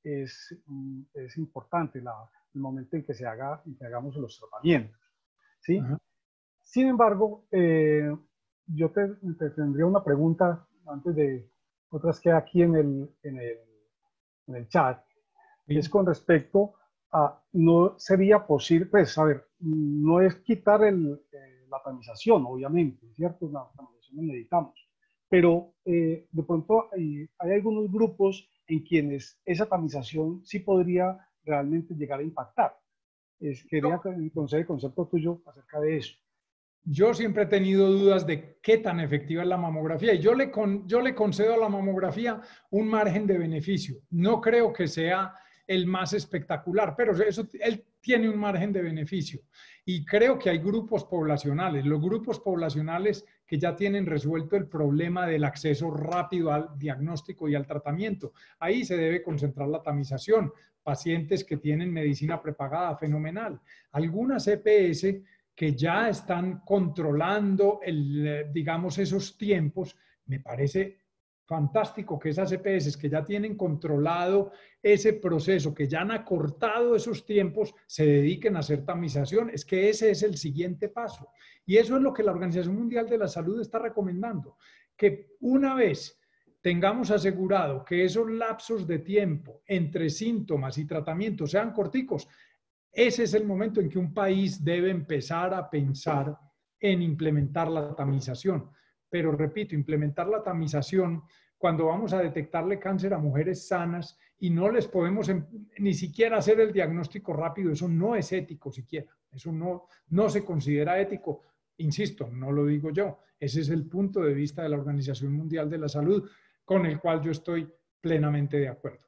Speaker 1: es importante el momento en que en que hagamos los tratamientos, ¿sí?
Speaker 2: Ajá.
Speaker 1: Sin embargo, yo te tendría una pregunta antes de otras que hay aquí en el chat, es
Speaker 2: Sí.
Speaker 1: con respecto a, no sería posible, pues, a ver, no es quitar la tamización, obviamente, ¿cierto? La tamización la necesitamos, pero de pronto hay algunos grupos en quienes esa tamización sí podría realmente llegar a impactar. Quería conocer el concepto tuyo acerca de eso.
Speaker 2: Yo siempre he tenido dudas de qué tan efectiva es la mamografía y yo le concedo a la mamografía un margen de beneficio. No creo que sea el más espectacular, pero eso, él tiene un margen de beneficio. Y creo que hay grupos poblacionales, los grupos poblacionales que ya tienen resuelto el problema del acceso rápido al diagnóstico y al tratamiento. Ahí se debe concentrar la tamización. Pacientes que tienen medicina prepagada, fenomenal. Algunas EPS que ya están controlando, digamos, esos tiempos, me parece fantástico que esas EPS que ya tienen controlado ese proceso, que ya han acortado esos tiempos, se dediquen a hacer tamización. Es que ese es el siguiente paso. Y eso es lo que la Organización Mundial de la Salud está recomendando, que una vez tengamos asegurado que esos lapsos de tiempo entre síntomas y tratamiento sean corticos, ese es el momento en que un país debe empezar a pensar en implementar la tamización. Pero repito, implementar la tamización cuando vamos a detectarle cáncer a mujeres sanas y no les podemos ni siquiera hacer el diagnóstico rápido, eso no es ético siquiera, eso no se considera ético. Insisto, no lo digo yo, ese es el punto de vista de la Organización Mundial de la Salud, con el cual yo estoy plenamente de acuerdo.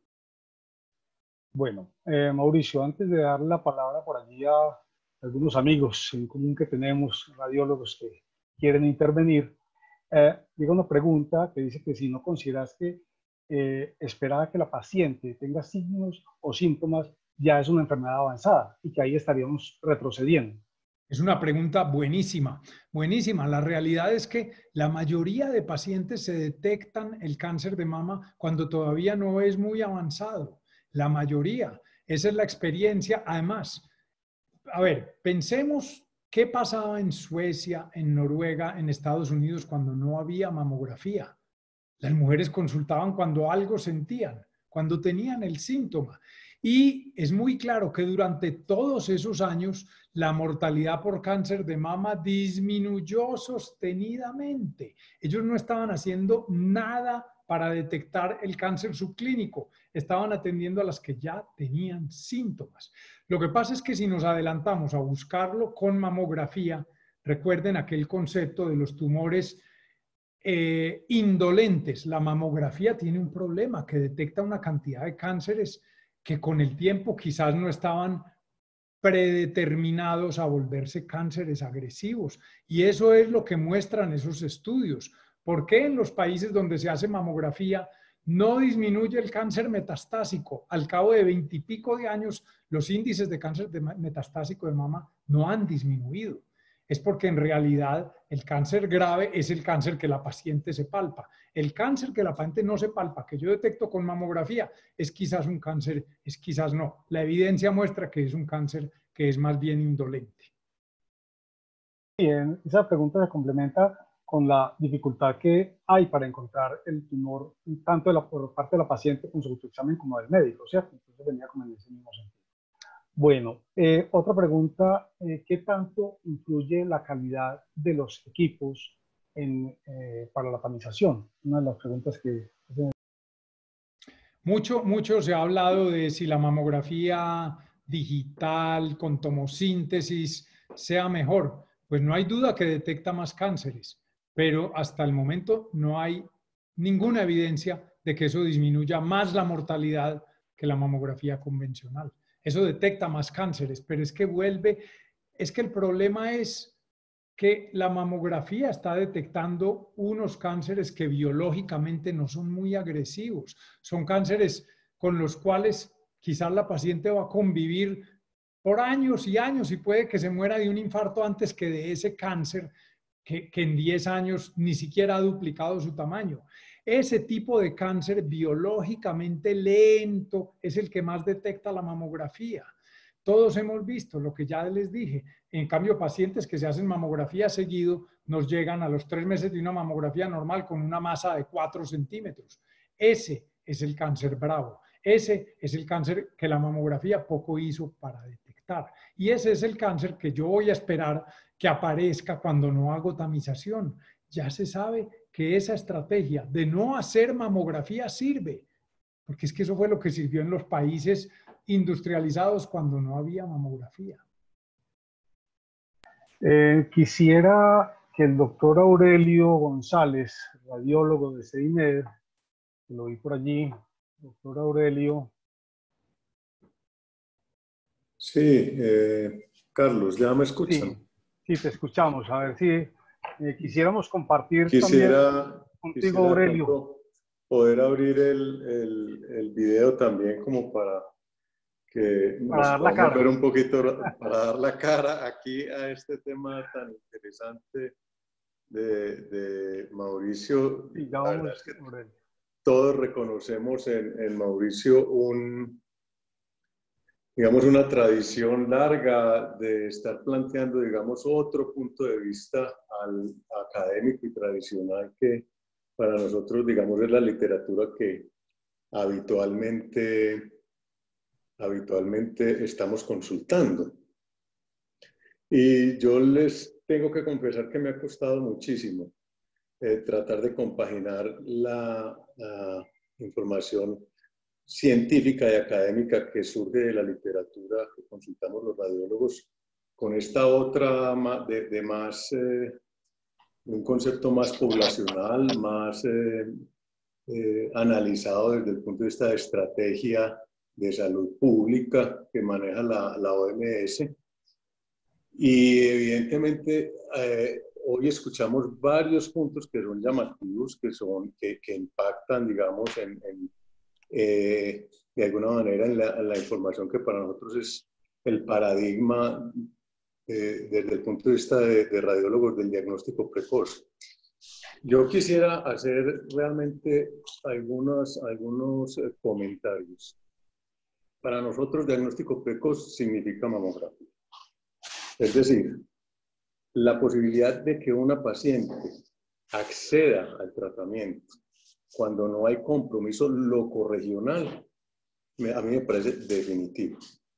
Speaker 1: Bueno, Mauricio, antes de dar la palabra por allí a algunos amigos en común que tenemos, radiólogos que quieren intervenir, llega una pregunta que dice que si no consideras que esperar a que la paciente tenga signos o síntomas ya es una enfermedad avanzada y que ahí estaríamos retrocediendo.
Speaker 2: Es una pregunta buenísima, buenísima. La realidad es que la mayoría de pacientes se detectan el cáncer de mama cuando todavía no es muy avanzado. La mayoría. Esa es la experiencia. Además, a ver, pensemos qué pasaba en Suecia, en Noruega, en Estados Unidos cuando no había mamografía. Las mujeres consultaban cuando algo sentían, cuando tenían el síntoma. Y es muy claro que durante todos esos años la mortalidad por cáncer de mama disminuyó sostenidamente. Ellos no estaban haciendo nada para detectar el cáncer subclínico, estaban atendiendo a las que ya tenían síntomas. Lo que pasa es que si nos adelantamos a buscarlo con mamografía, recuerden aquel concepto de los tumores indolentes. La mamografía tiene un problema que detecta una cantidad de cánceres que con el tiempo quizás no estaban predeterminados a volverse cánceres agresivos. Y eso es lo que muestran esos estudios. ¿Por qué en los países donde se hace mamografía no disminuye el cáncer metastásico? Al cabo de 20 y pico de años, los índices de cáncer metastásico de mama no han disminuido. Es porque en realidad el cáncer grave es el cáncer que la paciente se palpa. El cáncer que la paciente no se palpa, que yo detecto con mamografía, es quizás un cáncer, es quizás no. La evidencia muestra que es un cáncer que es más bien indolente.
Speaker 1: Bien, esa pregunta se complementa con la dificultad que hay para encontrar el tumor, tanto por parte de la paciente con su autoexamen como del médico, ¿cierto? Entonces venía como en ese mismo sentido. Bueno, otra pregunta, ¿qué tanto influye la calidad de los equipos para la tamización? Una de las preguntas que...
Speaker 2: Mucho se ha hablado de si la mamografía digital con tomosíntesis sea mejor. Pues no hay duda que detecta más cánceres, pero hasta el momento no hay ninguna evidencia de que eso disminuya más la mortalidad que la mamografía convencional. Eso detecta más cánceres, pero es que el problema es que la mamografía está detectando unos cánceres que biológicamente no son muy agresivos. Son cánceres con los cuales quizás la paciente va a convivir por años y años y puede que se muera de un infarto antes que de ese cáncer que en 10 años ni siquiera ha duplicado su tamaño. Ese tipo de cáncer biológicamente lento es el que más detecta la mamografía. Todos hemos visto lo que ya les dije. En cambio, pacientes que se hacen mamografía seguido nos llegan a los 3 meses de una mamografía normal con una masa de 4 centímetros. Ese es el cáncer bravo. Ese es el cáncer que la mamografía poco hizo para detectar. Y ese es el cáncer que yo voy a esperar que aparezca cuando no hago tamización. Ya se sabe que esa estrategia de no hacer mamografía sirve, porque es que eso fue lo que sirvió en los países industrializados cuando no había mamografía.
Speaker 1: Quisiera que el doctor Aurelio González, radiólogo de CEIMED, que lo vi por allí, doctor Aurelio.
Speaker 3: Sí, Carlos, ¿ya me escuchan?
Speaker 1: Sí, te escuchamos. A ver si quisiéramos compartir
Speaker 3: quisiera,
Speaker 1: también contigo, Aurelio.
Speaker 3: Poder abrir el video también como para que nos podamos ver un poquito, para dar la cara aquí a este tema tan interesante de Mauricio.
Speaker 1: Sí, ya vamos, es que
Speaker 3: todos reconocemos en Mauricio digamos, una tradición larga de estar planteando, digamos, otro punto de vista al académico y tradicional que para nosotros, digamos, es la literatura que habitualmente estamos consultando. Y yo les tengo que confesar que me ha costado muchísimo tratar de compaginar la información científica y académica que surge de la literatura que consultamos los radiólogos con esta otra de más, un concepto más poblacional, más analizado desde el punto de vista de estrategia de salud pública que maneja la OMS. Y evidentemente hoy escuchamos varios puntos que son llamativos, que impactan, digamos, de alguna manera en la información que para nosotros es el paradigma desde el punto de vista de radiólogos del diagnóstico precoz. Yo quisiera hacer realmente algunos comentarios. Para nosotros, diagnóstico precoz significa mamografía. Es decir, la posibilidad de que una paciente acceda al tratamiento cuando no hay compromiso locorregional, a mí me parece definitivo.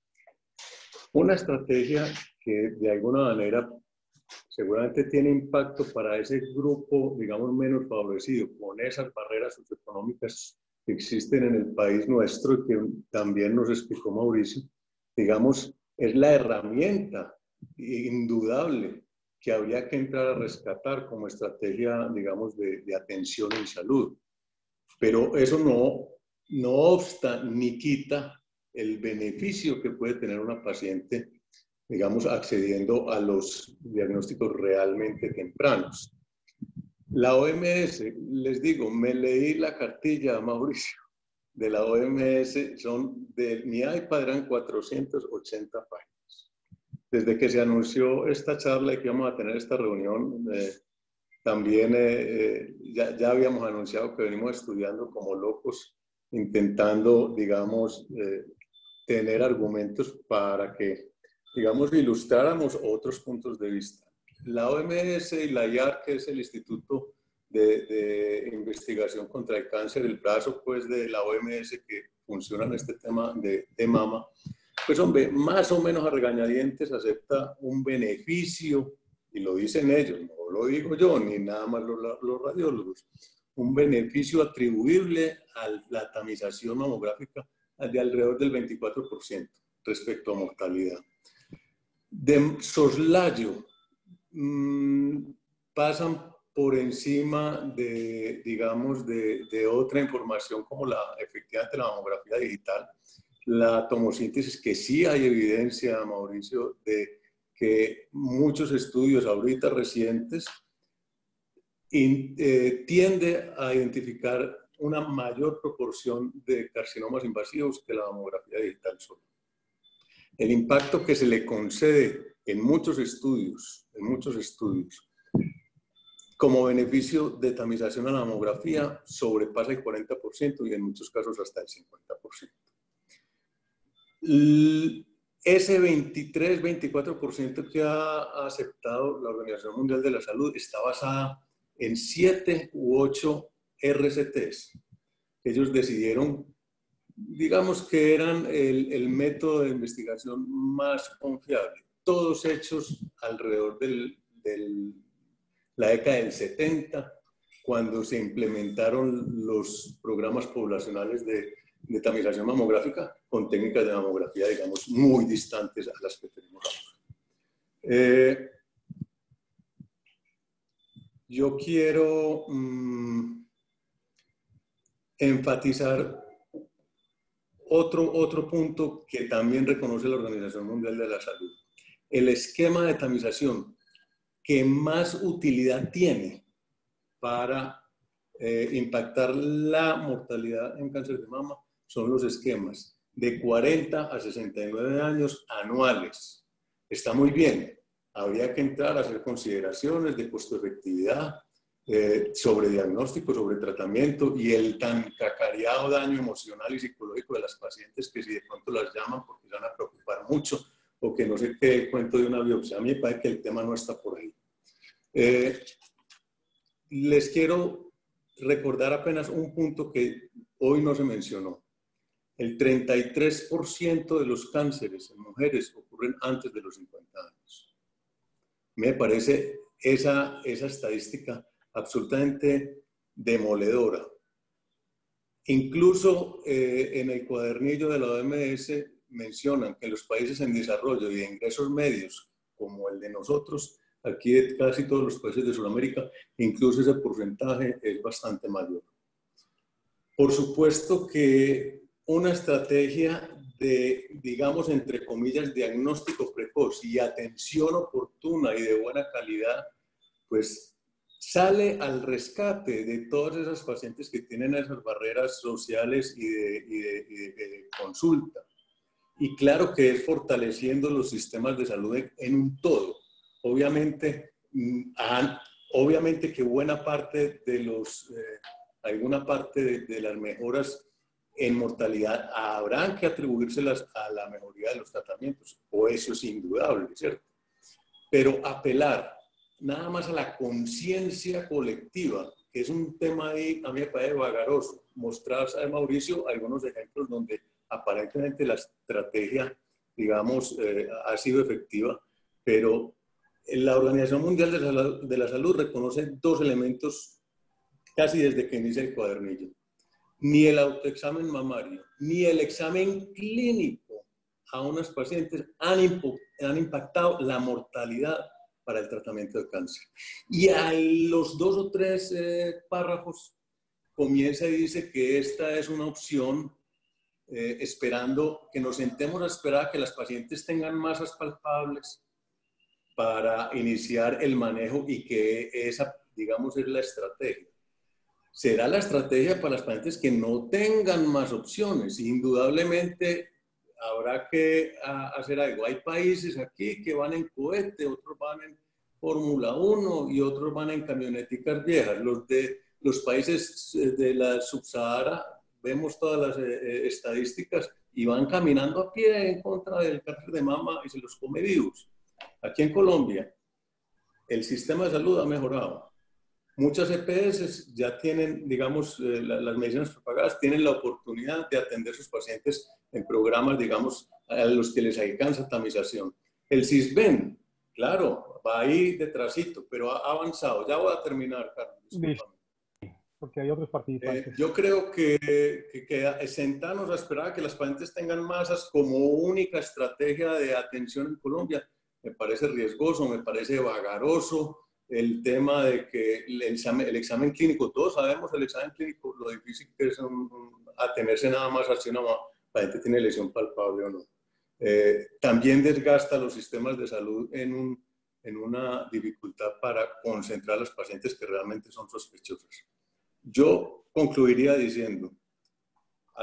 Speaker 3: Una estrategia que de alguna manera seguramente tiene impacto para ese grupo, digamos, menos favorecido, con esas barreras socioeconómicas que existen en el país nuestro y que también nos explicó Mauricio, digamos, es la herramienta indudable que habría que entrar a rescatar como estrategia, digamos, de atención en salud. Pero eso no obsta ni quita el beneficio que puede tener una paciente, digamos, accediendo a los diagnósticos realmente tempranos. La OMS, les digo, me leí la cartilla, Mauricio, de la OMS, de mi iPad eran 480 páginas. Desde que se anunció esta charla y que íbamos a tener esta reunión, también ya habíamos anunciado que venimos estudiando como locos, intentando, digamos, tener argumentos para que, digamos, ilustráramos otros puntos de vista. La OMS y la IARC, que es el Instituto de Investigación contra el Cáncer, el brazo pues de la OMS que funciona en este tema de mama, pues hombre, más o menos a regañadientes acepta un beneficio, y lo dicen ellos, no lo digo yo, ni nada más los radiólogos, un beneficio atribuible a la tamización mamográfica de alrededor del 24% respecto a mortalidad. De soslayo, pasan por encima de, digamos, de otra información como efectivamente la mamografía digital, la tomosíntesis, que sí hay evidencia, Mauricio, de que muchos estudios ahorita recientes tiende a identificar una mayor proporción de carcinomas invasivos que la mamografía digital sola. El impacto que se le concede en muchos estudios, como beneficio de tamización a la mamografía sobrepasa el 40% y en muchos casos hasta el 50%. Ese 23-24% que ha aceptado la Organización Mundial de la Salud está basada en 7 u 8 RCTs. Ellos decidieron, digamos que eran el método de investigación más confiable, todos hechos alrededor de la década del 70, cuando se implementaron los programas poblacionales de tamización mamográfica con técnicas de mamografía, digamos, muy distantes a las que tenemos ahora. Yo quiero enfatizar otro punto que también reconoce la Organización Mundial de la Salud. El esquema de tamización que más utilidad tiene para impactar la mortalidad en cáncer de mama son los esquemas de 40 a 69 años anuales. Está muy bien. Habría que entrar a hacer consideraciones de costo-efectividad, sobre diagnóstico, sobre tratamiento y el tan cacareado daño emocional y psicológico de las pacientes que si de pronto las llaman porque se van a preocupar mucho o que no sé qué cuento de una biopsia. A mí me parece que el tema no está por ahí. Les quiero recordar apenas un punto que hoy no se mencionó. El 33% de los cánceres en mujeres ocurren antes de los 50 años. Me parece esa estadística absolutamente demoledora. Incluso en el cuadernillo de la OMS mencionan que los países en desarrollo y de ingresos medios, como el de nosotros, aquí de casi todos los países de Sudamérica, incluso ese porcentaje es bastante mayor. Por supuesto que una estrategia de, digamos, entre comillas, diagnóstico precoz y atención oportuna y de buena calidad, pues sale al rescate de todas esas pacientes que tienen esas barreras sociales y de consulta. Y claro que es fortaleciendo los sistemas de salud en un todo. Obviamente que buena parte de los, alguna parte de las mejoras en mortalidad habrán que atribuírselas a la mejoría de los tratamientos, o eso es indudable, ¿cierto? Pero apelar nada más a la conciencia colectiva, que es un tema ahí, a mí me parece vagaroso. Mostrar, ¿sabe, Mauricio, algunos ejemplos donde aparentemente la estrategia, digamos, ha sido efectiva, pero la Organización Mundial de la Salud reconoce dos elementos casi desde que inicia el cuadernillo. Ni el autoexamen mamario, ni el examen clínico a unas pacientes han impactado la mortalidad para el tratamiento del cáncer. Y a los 2 o 3 párrafos comienza y dice que esta es una opción esperando que nos sentemos a esperar a que las pacientes tengan masas palpables para iniciar el manejo y que esa, digamos, es la estrategia. Será la estrategia para las pacientes que no tengan más opciones. Indudablemente habrá que hacer algo. Hay países aquí que van en cohete, otros van en Fórmula 1 y otros van en camioneticas viejas. Los países de la subsahara, vemos todas las estadísticas y van caminando a pie en contra del cáncer de mama y se los come vivos. Aquí en Colombia, el sistema de salud ha mejorado. Muchas EPS ya tienen, digamos, las medicinas propagadas, tienen la oportunidad de atender a sus pacientes en programas, digamos, a los que les alcanza tamización. El CISBEN, claro, va ahí detrásito, pero ha avanzado. Ya voy a terminar, Carlos.
Speaker 1: Porque hay otros participantes.
Speaker 3: Yo creo que sentarnos a esperar a que las pacientes tengan masas como única estrategia de atención en Colombia me parece riesgoso, me parece vagaroso. El tema de que el examen clínico, todos sabemos el examen clínico, lo difícil que es atenerse nada más a si una paciente tiene lesión palpable o no. También desgasta los sistemas de salud en una dificultad para concentrar a los pacientes que realmente son sospechosos. Yo concluiría diciendo a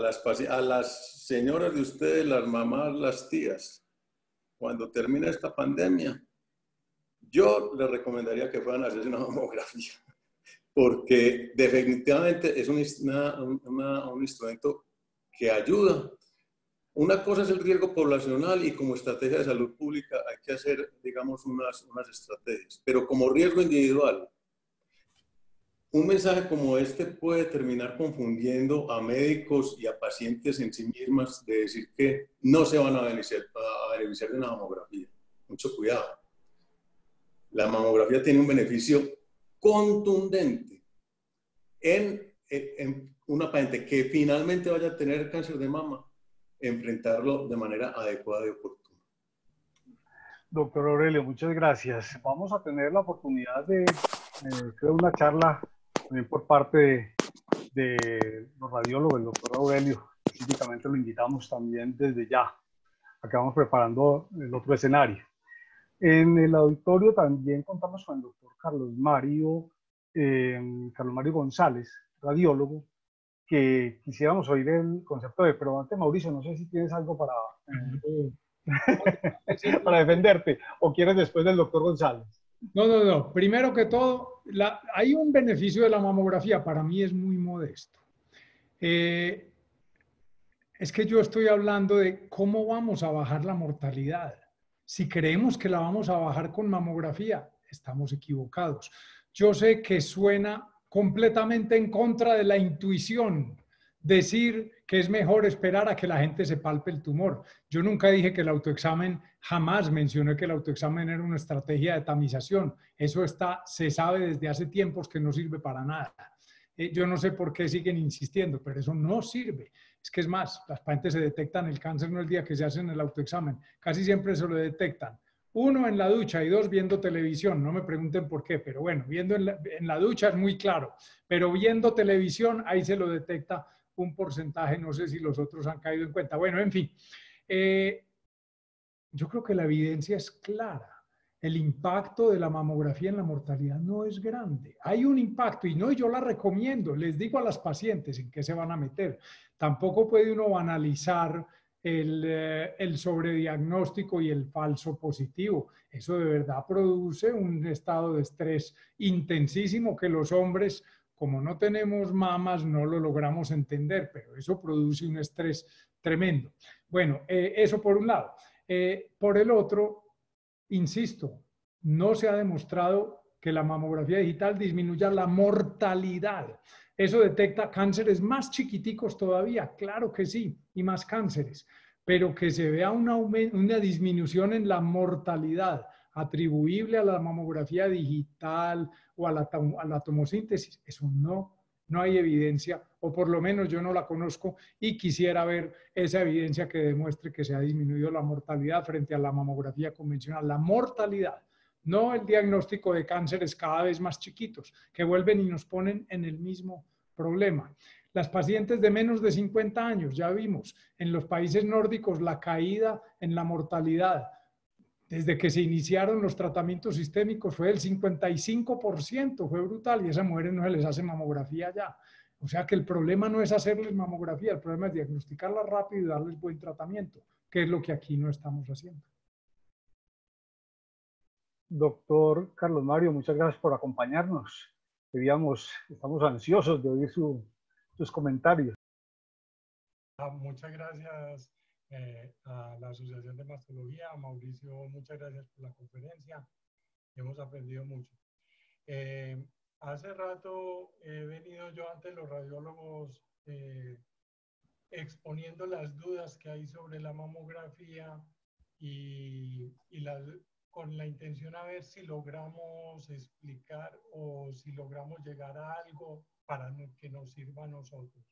Speaker 3: las señoras de ustedes, las mamás, las tías, cuando termine esta pandemia, Yo les recomendaría que fueran a hacerse una mamografía, porque definitivamente es un instrumento que ayuda. Una cosa es el riesgo poblacional y como estrategia de salud pública hay que hacer, digamos, unas estrategias, pero como riesgo individual, un mensaje como este puede terminar confundiendo a médicos y a pacientes en sí mismas de decir que no se van a beneficiar de una mamografía. Mucho cuidado. La mamografía tiene un beneficio contundente en una paciente que finalmente vaya a tener cáncer de mama, enfrentarlo de manera adecuada y oportuna.
Speaker 1: Doctor Aurelio, muchas gracias. Vamos a tener la oportunidad de, creo, una charla también por parte de los radiólogos, el doctor Aurelio. Específicamente lo invitamos también desde ya. Acabamos preparando el otro escenario. En el auditorio también contamos con el doctor Carlos Mario González, radiólogo, que quisiéramos oír el concepto de, pero antes, Mauricio, no sé si tienes algo para, para defenderte o quieres después del doctor González.
Speaker 2: No. Primero que todo, hay un beneficio de la mamografía, para mí es muy modesto. Es que yo estoy hablando de cómo vamos a bajar la mortalidad. Si creemos que la vamos a bajar con mamografía, estamos equivocados. Yo sé que suena completamente en contra de la intuición decir que es mejor esperar a que la gente se palpe el tumor. Yo nunca dije que el autoexamen, jamás mencioné que el autoexamen era una estrategia de tamización. Eso se sabe desde hace tiempos que no sirve para nada. Yo no sé por qué siguen insistiendo, pero eso no sirve. Es que es más, las pacientes se detectan el cáncer no el día que se hacen el autoexamen, casi siempre se lo detectan. 1, en la ducha y 2, viendo televisión. No me pregunten por qué, pero bueno, viendo en la ducha es muy claro, pero viendo televisión ahí se lo detecta un porcentaje, no sé si los otros han caído en cuenta. Bueno, en fin, yo creo que la evidencia es clara. El impacto de la mamografía en la mortalidad no es grande. Hay un impacto y no, yo la recomiendo. Les digo a las pacientes en qué se van a meter. Tampoco puede uno banalizar el sobrediagnóstico y el falso positivo. Eso de verdad produce un estado de estrés intensísimo que los hombres, como no tenemos mamas, no lo logramos entender, pero eso produce un estrés tremendo. Bueno, eso por un lado. Por el otro, insisto, no se ha demostrado que la mamografía digital disminuya la mortalidad. Eso detecta cánceres más chiquiticos todavía, claro que sí, y más cánceres, pero que se vea una disminución en la mortalidad atribuible a la mamografía digital o a la tomosíntesis, eso no hay evidencia, o por lo menos yo no la conozco y quisiera ver esa evidencia que demuestre que se ha disminuido la mortalidad frente a la mamografía convencional. La mortalidad, no el diagnóstico de cánceres cada vez más chiquitos, que vuelven y nos ponen en el mismo problema. Las pacientes de menos de 50 años, ya vimos, en los países nórdicos la caída en la mortalidad desde que se iniciaron los tratamientos sistémicos fue del 55%, fue brutal, y a esas mujeres no se les hace mamografía ya. O sea que el problema no es hacerles mamografía, el problema es diagnosticarlas rápido y darles buen tratamiento, que es lo que aquí no estamos haciendo.
Speaker 1: Doctor Carlos Mario, muchas gracias por acompañarnos. Estamos ansiosos de oír sus comentarios.
Speaker 4: Muchas gracias a la Asociación de Mastología. A Mauricio, muchas gracias por la conferencia. Hemos aprendido mucho. Hace rato he venido yo ante los radiólogos exponiendo las dudas que hay sobre la mamografía con la intención a ver si logramos explicar o si logramos llegar a algo para que nos sirva a nosotros.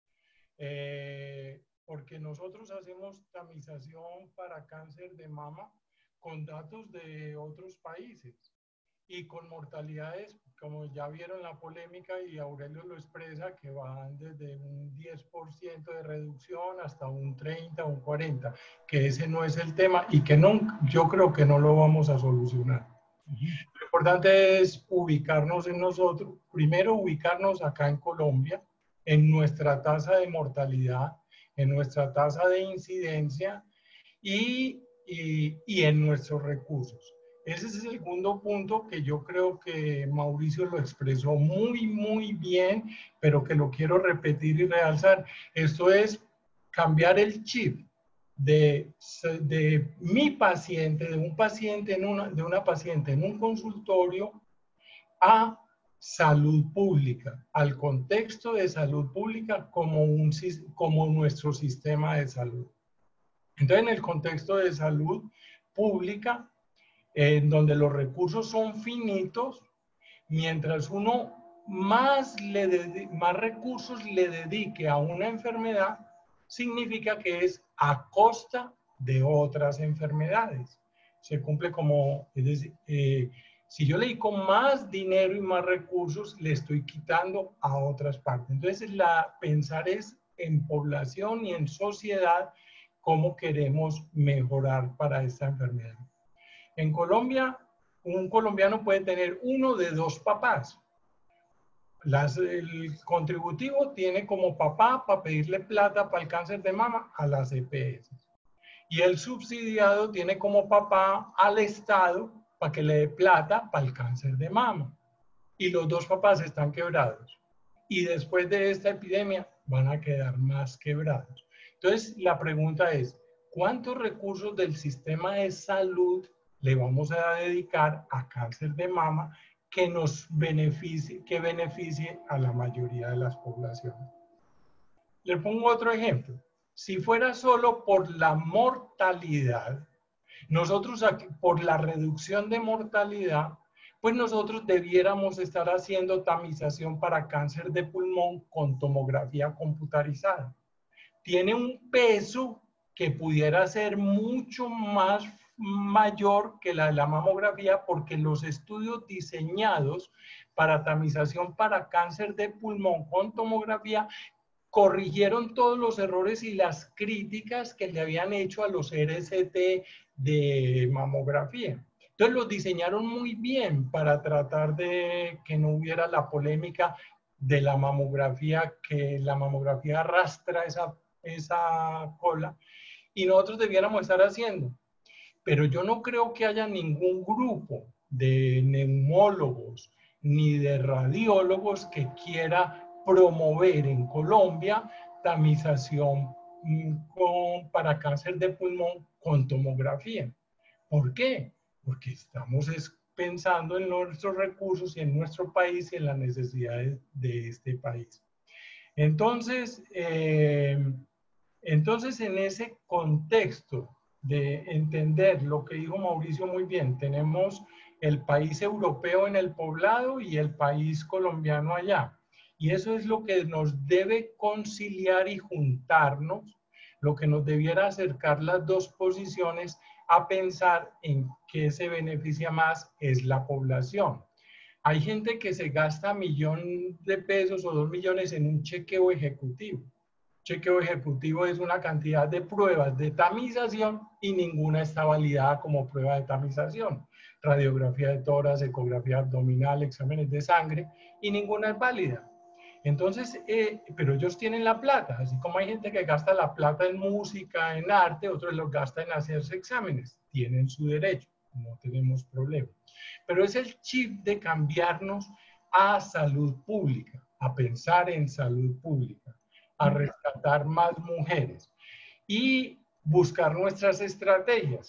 Speaker 4: Porque nosotros hacemos tamización para cáncer de mama con datos de otros países y con mortalidades, como ya vieron la polémica y Aurelio lo expresa, que van desde un 10% de reducción hasta un 30 o un 40, que ese no es el tema y que yo creo que no lo vamos a solucionar. Lo importante es ubicarnos en nosotros, primero ubicarnos acá en Colombia, en nuestra tasa de mortalidad, en nuestra tasa de incidencia y en nuestros recursos. Ese es el segundo punto que yo creo que Mauricio lo expresó muy bien, pero que lo quiero repetir y realzar. Esto es cambiar el chip de mi paciente, de un paciente de una paciente en un consultorio a salud pública, al contexto de salud pública como nuestro sistema de salud. Entonces, en el contexto de salud pública, en donde los recursos son finitos, mientras uno más recursos le dedique a una enfermedad, significa que es a costa de otras enfermedades. Se cumple como, es decir, si yo le dedico más dinero y más recursos, le estoy quitando a otras partes. Entonces, pensar es en población y en sociedad cómo queremos mejorar para esta enfermedad. En Colombia, un colombiano puede tener uno de dos papás. El contributivo tiene como papá para pedirle plata para el cáncer de mama a las EPS. Y el subsidiado tiene como papá al Estado para que le dé plata para el cáncer de mama. Y los dos papás están quebrados. Y después de esta epidemia van a quedar más quebrados. Entonces, la pregunta es, ¿cuántos recursos del sistema de salud le vamos a dedicar a cáncer de mama que beneficie a la mayoría de las poblaciones? Le pongo otro ejemplo. Si fuera solo por la mortalidad, nosotros aquí, por la reducción de mortalidad, pues nosotros debiéramos estar haciendo tamización para cáncer de pulmón con tomografía computarizada. Tiene un peso que pudiera ser mucho más mayor que la de la mamografía, porque los estudios diseñados para tamización para cáncer de pulmón con tomografía corrigieron todos los errores y las críticas que le habían hecho a los RCT de mamografía. Entonces los diseñaron muy bien para tratar de que no hubiera la polémica de la mamografía, que la mamografía arrastra esa cola, y nosotros debiéramos estar haciendo. Pero yo no creo que haya ningún grupo de neumólogos ni de radiólogos que quiera promover en Colombia tamización para cáncer de pulmón con tomografía. ¿Por qué? Porque estamos pensando en nuestros recursos y en nuestro país y en las necesidades de este país. Entonces, en ese contexto de entender lo que dijo Mauricio muy bien, tenemos el país europeo en el poblado y el país colombiano allá. Y eso es lo que nos debe conciliar y juntarnos, lo que nos debiera acercar las dos posiciones a pensar en qué se beneficia más es la población. Hay gente que se gasta 1 millón de pesos o 2 millones en un chequeo ejecutivo. Chequeo ejecutivo es una cantidad de pruebas de tamización y ninguna está validada como prueba de tamización. Radiografía de tórax, ecografía abdominal, exámenes de sangre y ninguna es válida. Entonces, pero ellos tienen la plata, así como hay gente que gasta la plata en música, en arte, otros los gasta en hacerse exámenes. Tienen su derecho, no tenemos problema. Pero es el chip de cambiarnos a salud pública, a pensar en salud pública, a rescatar más mujeres y buscar nuestras estrategias.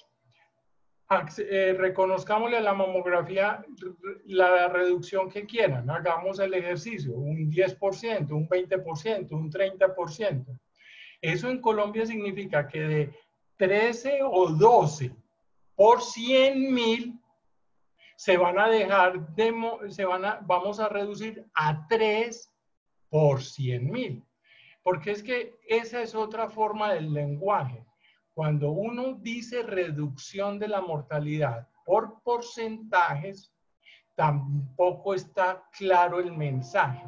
Speaker 4: Reconozcámosle a la mamografía la reducción que quieran, hagamos el ejercicio, un 10%, un 20%, un 30%. Eso en Colombia significa que de 13 o 12 por 100.000 se van a dejar vamos a reducir a 3 por 100.000. Porque es que esa es otra forma del lenguaje. Cuando uno dice reducción de la mortalidad por porcentajes, tampoco está claro el mensaje.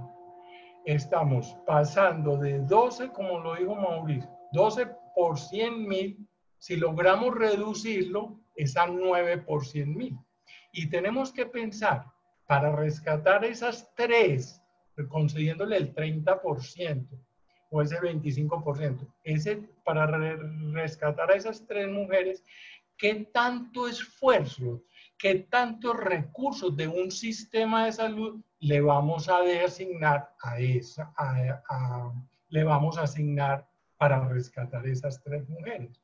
Speaker 4: Estamos pasando de 12, como lo dijo Mauricio, 12 por 100.000. Si logramos reducirlo, es a 9 por 100.000. Y tenemos que pensar, para rescatar esas 3, concediéndole el 30%, o ese 25%, para rescatar a esas 3 mujeres, ¿qué tanto esfuerzo, qué tantos recursos de un sistema de salud le vamos a asignar le vamos a asignar para rescatar esas 3 mujeres.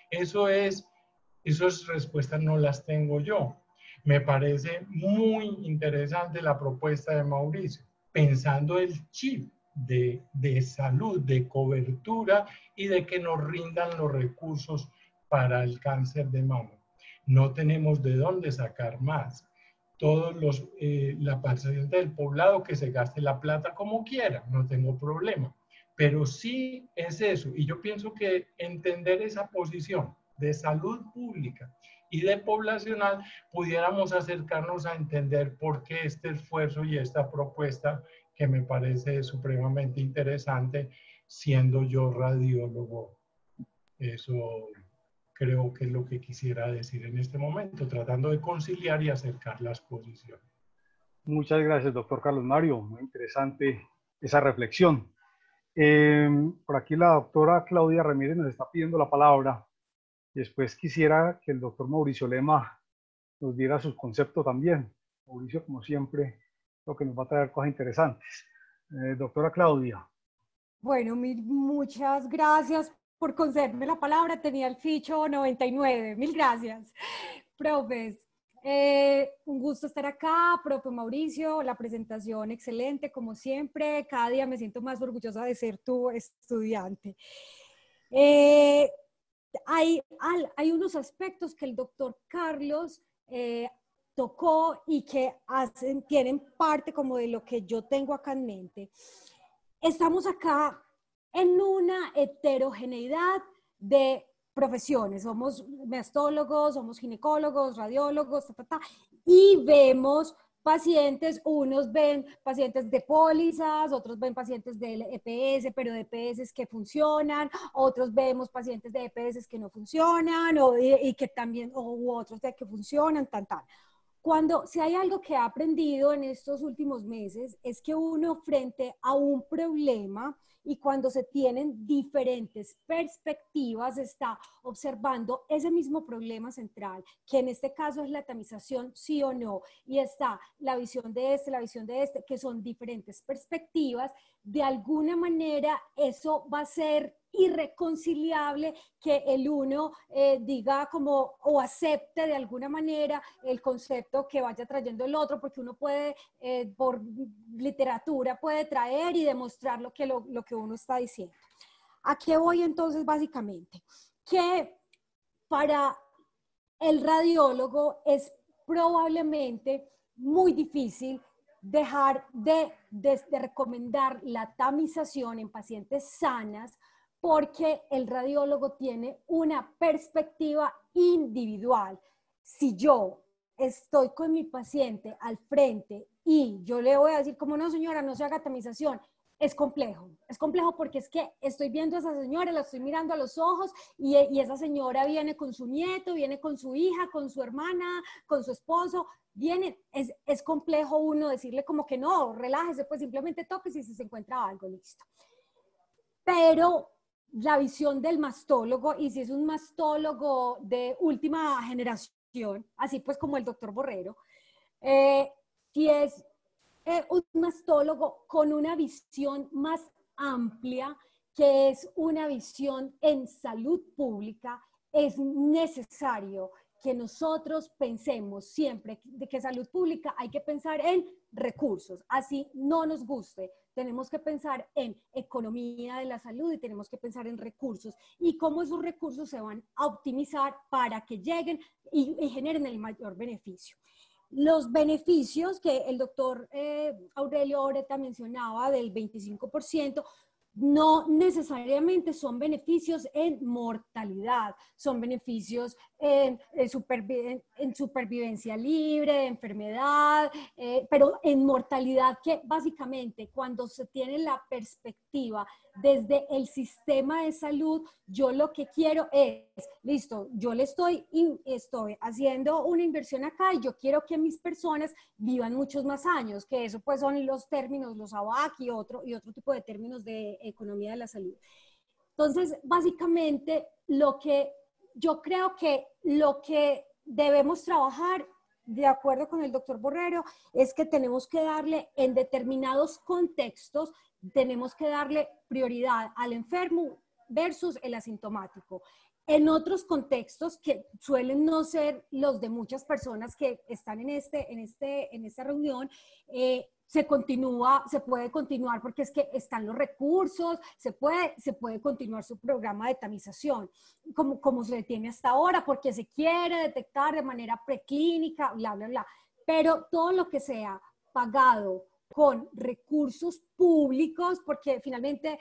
Speaker 4: Esas respuestas no las tengo yo. Me parece muy interesante la propuesta de Mauricio, pensando el chip de salud, de cobertura y de que nos rindan los recursos para el cáncer de mama. No tenemos de dónde sacar más. La paciente del poblado que se gaste la plata como quiera, no tengo problema. Pero sí es eso. Y yo pienso que entender esa posición de salud pública y de poblacional, pudiéramos acercarnos a entender por qué este esfuerzo y esta propuesta, que me parece supremamente interesante, siendo yo radiólogo. Eso creo que es lo que quisiera decir en este momento, tratando de conciliar y acercar las posiciones.
Speaker 1: Muchas gracias, doctor Carlos Mario. Muy interesante esa reflexión. Por aquí la doctora Claudia Ramírez nos está pidiendo la palabra. Después quisiera que el doctor Mauricio Lema nos diera su concepto también. Mauricio, como siempre, lo que nos va a traer cosas interesantes. Doctora Claudia.
Speaker 5: Bueno, muchas gracias por concederme la palabra. Tenía el ficho 99. Mil gracias. Profes, un gusto estar acá. Profe Mauricio, la presentación excelente, como siempre. Cada día me siento más orgullosa de ser tu estudiante. Hay unos aspectos que el doctor Carlos tocó y que tienen parte como de lo que yo tengo acá en mente. Estamos acá en una heterogeneidad de profesiones. Somos mastólogos, somos ginecólogos, radiólogos, y vemos pacientes, unos ven pacientes de pólizas, otros ven pacientes de EPS, pero de EPS que funcionan, otros vemos pacientes de EPS que no funcionan, y que también, u otros de que funcionan, si hay algo que he aprendido en estos últimos meses es que uno frente a un problema y cuando se tienen diferentes perspectivas está observando ese mismo problema central, que en este caso es la tamización sí o no, y está la visión de la visión de que son diferentes perspectivas. De alguna manera eso va a ser irreconciliable que el uno diga como o acepte de alguna manera el concepto que vaya trayendo el otro, porque uno puede por literatura puede traer y demostrar lo que uno está diciendo. ¿A qué voy entonces básicamente? Que para el radiólogo es probablemente muy difícil dejar de recomendar la tamización en pacientes sanas, porque el radiólogo tiene una perspectiva individual. Si yo estoy con mi paciente al frente y yo le voy a decir como no señora, no se haga tamización, es complejo porque es que estoy viendo a esa señora, la estoy mirando a los ojos y esa señora viene con su nieto, viene con su hija, con su hermana, con su esposo, es complejo uno decirle como que no, relájese, pues simplemente toque si se encuentra algo, listo. Pero la visión del mastólogo, y si es un mastólogo de última generación, así pues como el doctor Borrero, si es un mastólogo con una visión más amplia, que es una visión en salud pública, es necesario que nosotros pensemos siempre de que salud pública hay que pensar en recursos, así no nos guste. Tenemos que pensar en economía de la salud y tenemos que pensar en recursos y cómo esos recursos se van a optimizar para que lleguen y generen el mayor beneficio. Los beneficios que el doctor Aurelio Oreta mencionaba del 25%, no necesariamente son beneficios en mortalidad, son beneficios en supervivencia libre, de enfermedad, pero en mortalidad, que básicamente cuando se tiene la perspectiva desde el sistema de salud, yo lo que quiero es, listo, yo le estoy haciendo una inversión acá y yo quiero que mis personas vivan muchos más años, que eso pues son los términos, los ABAC y otro tipo de términos de economía de la salud. Entonces, básicamente, yo creo que lo que debemos trabajar de acuerdo con el doctor Borrero, es que tenemos que darle en determinados contextos, tenemos que darle prioridad al enfermo versus el asintomático. En otros contextos que suelen no ser los de muchas personas que están en esta reunión, se puede continuar porque es que están los recursos, se puede continuar su programa de tamización como se tiene hasta ahora, porque se quiere detectar de manera preclínica, bla, bla, bla. Pero todo lo que sea pagado con recursos públicos, porque finalmente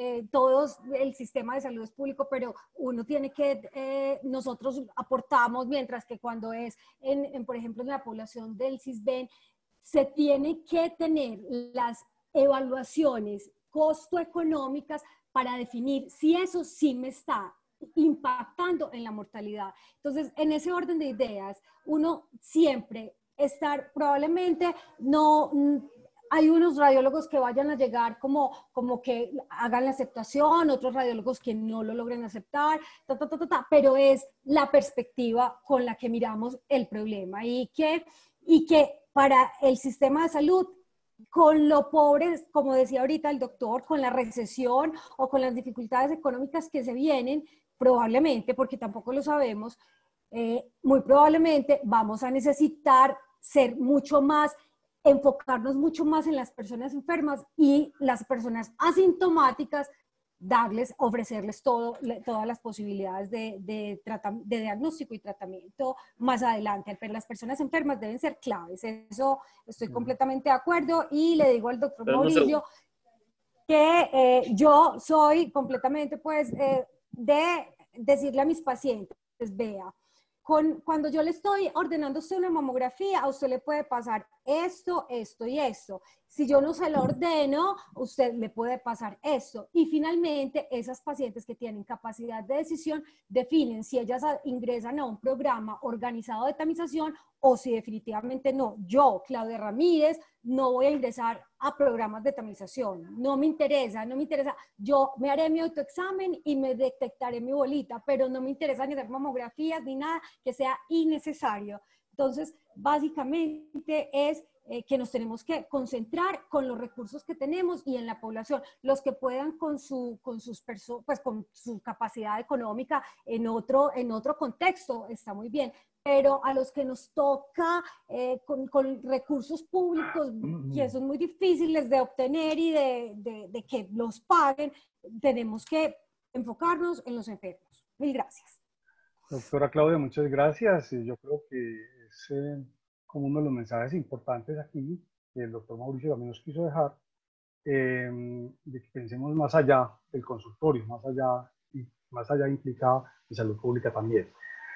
Speaker 5: el sistema de salud es público, pero uno tiene que, nosotros aportamos, mientras que cuando es, por ejemplo, en la población del CISBEN, se tiene que tener las evaluaciones costo-económicas para definir si eso sí me está impactando en la mortalidad. Entonces, en ese orden de ideas, uno siempre probablemente no... Hay unos radiólogos que vayan a llegar como que hagan la aceptación, otros radiólogos que no lo logren aceptar, pero es la perspectiva con la que miramos el problema y que para el sistema de salud, con lo pobre, como decía ahorita el doctor, con la recesión o con las dificultades económicas que se vienen, probablemente, porque tampoco lo sabemos, muy probablemente vamos a necesitar enfocarnos mucho más en las personas enfermas y las personas asintomáticas, ofrecerles todas las posibilidades de diagnóstico y tratamiento más adelante. Pero las personas enfermas deben ser claves. Eso estoy completamente de acuerdo y le digo al doctor Mauricio que yo soy completamente de decirle a mis pacientes, vea, cuando yo le estoy ordenando a usted una mamografía, a usted le puede pasar esto, esto y esto. Si yo no se lo ordeno, usted le puede pasar esto. Y finalmente, esas pacientes que tienen capacidad de decisión definen si ellas ingresan a un programa organizado de tamización o si definitivamente no. Yo, Claudia Ramírez, no voy a ingresar a programas de tamización. No me interesa. Yo me haré mi autoexamen y me detectaré mi bolita, pero no me interesa ni hacer mamografías ni nada que sea innecesario. Entonces, básicamente es que nos tenemos que concentrar con los recursos que tenemos y en la población. Los que puedan con su capacidad económica en otro contexto está muy bien, pero a los que nos toca con recursos públicos que son muy difíciles de obtener y de que los paguen, tenemos que enfocarnos en los enfermos. Mil gracias.
Speaker 1: Doctora Claudia, muchas gracias. Yo creo que es como uno de los mensajes importantes aquí que el doctor Mauricio también nos quiso dejar, de que pensemos más allá del consultorio, más allá implica en salud pública también.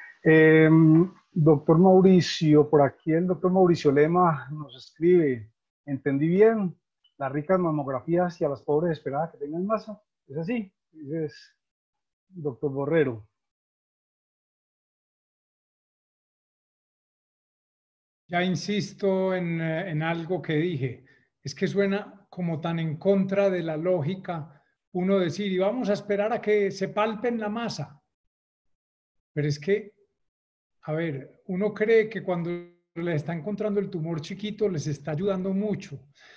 Speaker 1: Doctor Mauricio, por aquí el doctor Mauricio Lema nos escribe, ¿entendí bien? Las ricas mamografías y a las pobres esperadas que tengan masa. ¿Es así? Es doctor Borrero.
Speaker 2: Ya insisto en algo que dije, es que suena como tan en contra de la lógica uno decir, y vamos a esperar a que se palpen la masa. Pero es que, a ver, uno cree que cuando les está encontrando el tumor chiquito les está ayudando mucho.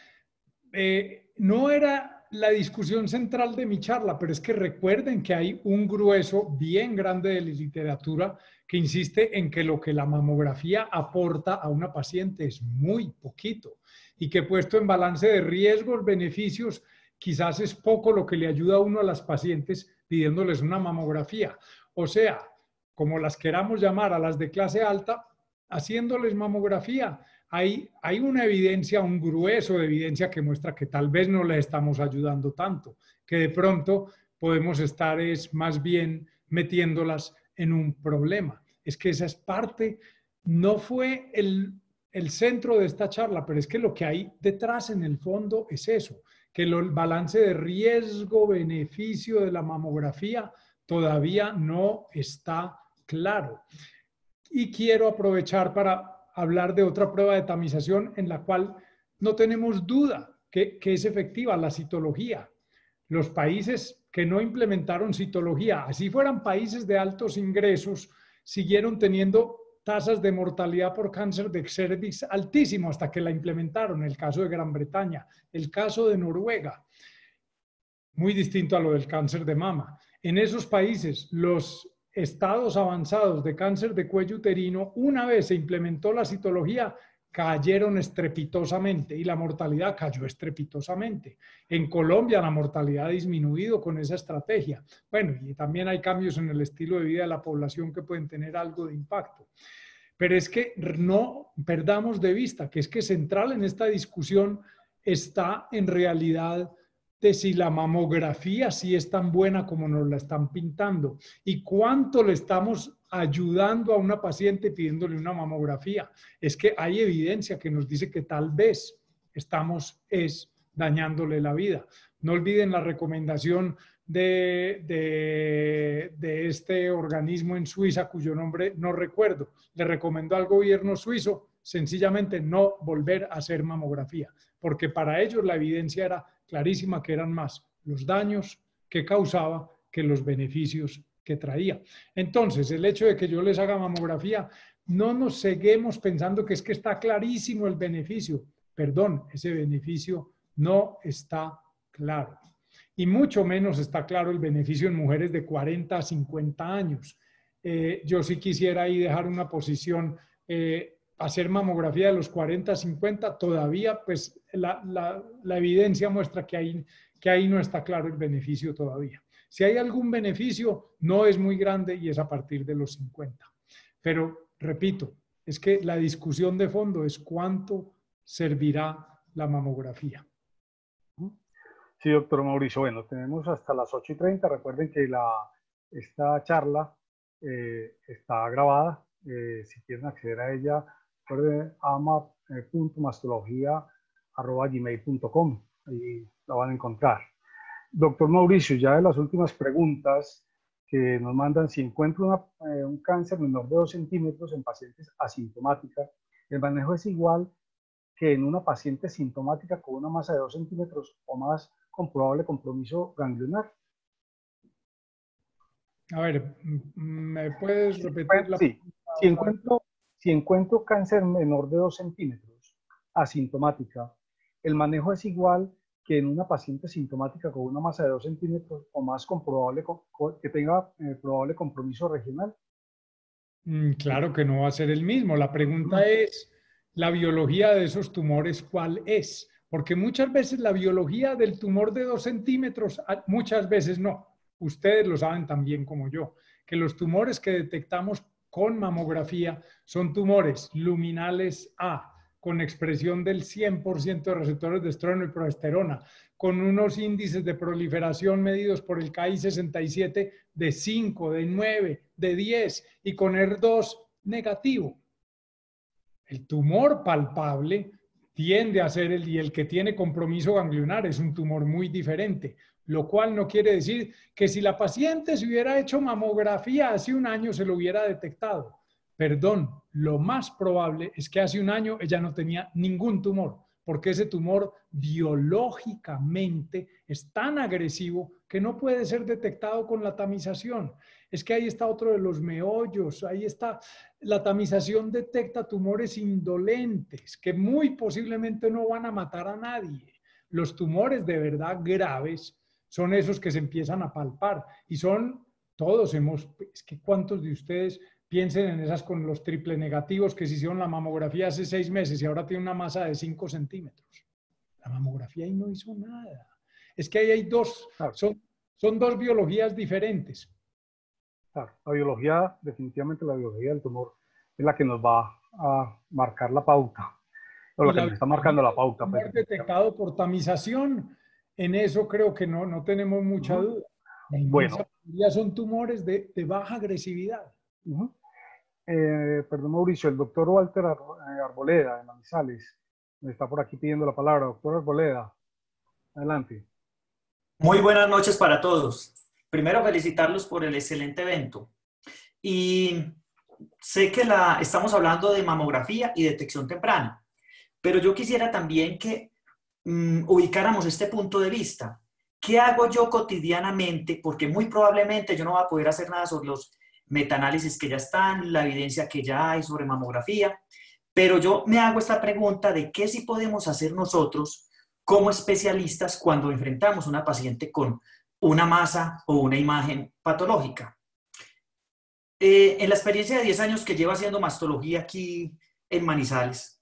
Speaker 2: No era la discusión central de mi charla, pero es que recuerden que hay un grueso bien grande de literatura que insiste en que lo que la mamografía aporta a una paciente es muy poquito y que puesto en balance de riesgos, beneficios, quizás es poco lo que le ayuda a uno a las pacientes pidiéndoles una mamografía. O sea, como las queramos llamar a las de clase alta, haciéndoles mamografía. Hay una evidencia, un grueso de evidencia que muestra que tal vez no le estamos ayudando tanto, que de pronto podemos estar más bien metiéndolas en un problema. Es que esa es parte, no fue el centro de esta charla, pero es que lo que hay detrás en el fondo es eso, que el balance de riesgo-beneficio de la mamografía todavía no está claro. Y quiero aprovechar para hablar de otra prueba de tamización en la cual no tenemos duda que es efectiva, la citología. Los países que no implementaron citología, así fueran países de altos ingresos, siguieron teniendo tasas de mortalidad por cáncer de cervix altísimo hasta que la implementaron. El caso de Gran Bretaña, el caso de Noruega, muy distinto a lo del cáncer de mama. En esos países, los estados avanzados de cáncer de cuello uterino, una vez se implementó la citología, cayeron estrepitosamente y la mortalidad cayó estrepitosamente. En Colombia la mortalidad ha disminuido con esa estrategia. Bueno, y también hay cambios en el estilo de vida de la población que pueden tener algo de impacto. Pero es que no perdamos de vista que es que central en esta discusión está en realidad de si la mamografía sí es tan buena como nos la están pintando y cuánto le estamos ayudando a una paciente pidiéndole una mamografía. Es que hay evidencia que nos dice que tal vez estamos dañándole la vida. No olviden la recomendación de este organismo en Suiza, cuyo nombre no recuerdo. Le recomendó al gobierno suizo sencillamente no volver a hacer mamografía, porque para ellos la evidencia era clarísima que eran más los daños que causaba que los beneficios que traía. Entonces, el hecho de que yo les haga mamografía, no nos seguimos pensando que es que está clarísimo el beneficio. Perdón, ese beneficio no está claro. Y mucho menos está claro el beneficio en mujeres de 40 a 50 años. Yo sí quisiera ahí dejar una posición, hacer mamografía de los 40 a 50, todavía pues la evidencia muestra que ahí no está claro el beneficio todavía. Si hay algún beneficio, no es muy grande y es a partir de los 50. Pero, repito, es que la discusión de fondo es cuánto servirá la mamografía.
Speaker 1: Sí, doctor Mauricio. Bueno, tenemos hasta las 8:30. Recuerden que esta charla está grabada. Si quieren acceder a ella, recuerden ama.mastología@gmail.com. Ahí la van a encontrar. Doctor Mauricio, ya de las últimas preguntas que nos mandan, si encuentro un cáncer menor de 2 centímetros en pacientes asintomáticas, ¿el manejo es igual que en una paciente sintomática con una masa de 2 centímetros o más con probable compromiso ganglionar?
Speaker 2: A ver, ¿me puedes repetir la
Speaker 1: pregunta? Si encuentro cáncer menor de 2 centímetros asintomática, ¿el manejo es igual que en una paciente sintomática con una masa de 2 centímetros o más con que tenga probable compromiso regional?
Speaker 2: Claro que no va a ser el mismo. La pregunta es, ¿la biología de esos tumores cuál es? Porque muchas veces la biología del tumor de 2 centímetros, muchas veces no. Ustedes lo saben tan bien como yo, que los tumores que detectamos con mamografía son tumores luminales A, con expresión del 100% de receptores de estrógeno y progesterona, con unos índices de proliferación medidos por el KI67 de 5, de 9, de 10 y con ER2 negativo. El tumor palpable tiende a ser el que tiene compromiso ganglionar es un tumor muy diferente, lo cual no quiere decir que si la paciente se hubiera hecho mamografía hace un año se lo hubiera detectado. Perdón, lo más probable es que hace un año ella no tenía ningún tumor, porque ese tumor biológicamente es tan agresivo que no puede ser detectado con la tamización. Es que ahí está otro de los meollos, ahí está, la tamización detecta tumores indolentes que muy posiblemente no van a matar a nadie. Los tumores de verdad graves son esos que se empiezan a palpar y son, es que ¿cuántos de ustedes piensen en esas con los triple negativos que se hicieron la mamografía hace 6 meses y ahora tiene una masa de 5 centímetros? La mamografía ahí no hizo nada. Es que ahí hay dos, son dos biologías diferentes.
Speaker 1: Claro, la biología, definitivamente la biología del tumor es la que nos va a marcar la pauta, o la que nos está marcando la pauta.
Speaker 2: Tumor detectado por tamización, en eso creo que no tenemos mucha duda. La inmensa mayoría son tumores de baja agresividad.
Speaker 1: Perdón, Mauricio, el doctor Walter Arboleda de Manizales me está por aquí pidiendo la palabra. Doctor Arboleda, adelante.
Speaker 6: Muy buenas noches para todos. Primero, felicitarlos por el excelente evento. Y sé que estamos hablando de mamografía y detección temprana, pero yo quisiera también que ubicáramos este punto de vista. ¿Qué hago yo cotidianamente? Porque muy probablemente yo no voy a poder hacer nada sobre los metaanálisis que ya están, la evidencia que ya hay sobre mamografía, pero yo me hago esta pregunta de qué sí podemos hacer nosotros como especialistas cuando enfrentamos a una paciente con una masa o una imagen patológica. En la experiencia de 10 años que llevo haciendo mastología aquí en Manizales,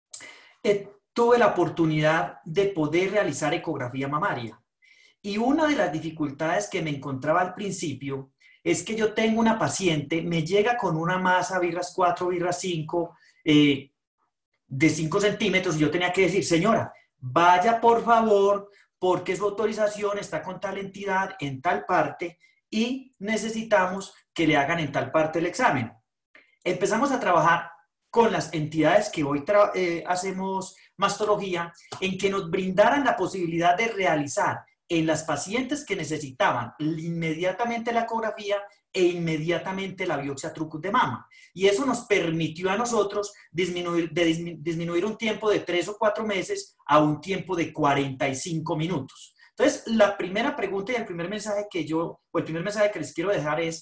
Speaker 6: tuve la oportunidad de poder realizar ecografía mamaria. Y una de las dificultades que me encontraba al principio es que yo tengo una paciente, me llega con una masa birras 4, birras 5, de 5 centímetros, y yo tenía que decir, señora, vaya por favor, porque su autorización está con tal entidad en tal parte y necesitamos que le hagan en tal parte el examen. Empezamos a trabajar con las entidades que hoy hacemos mastología en que nos brindaran la posibilidad de realizar en las pacientes que necesitaban inmediatamente la ecografía e inmediatamente la biopsia trucus de mama. Y eso nos permitió a nosotros disminuir un tiempo de 3 o 4 meses a un tiempo de 45 minutos. Entonces, la primera pregunta y el primer mensaje que les quiero dejar es,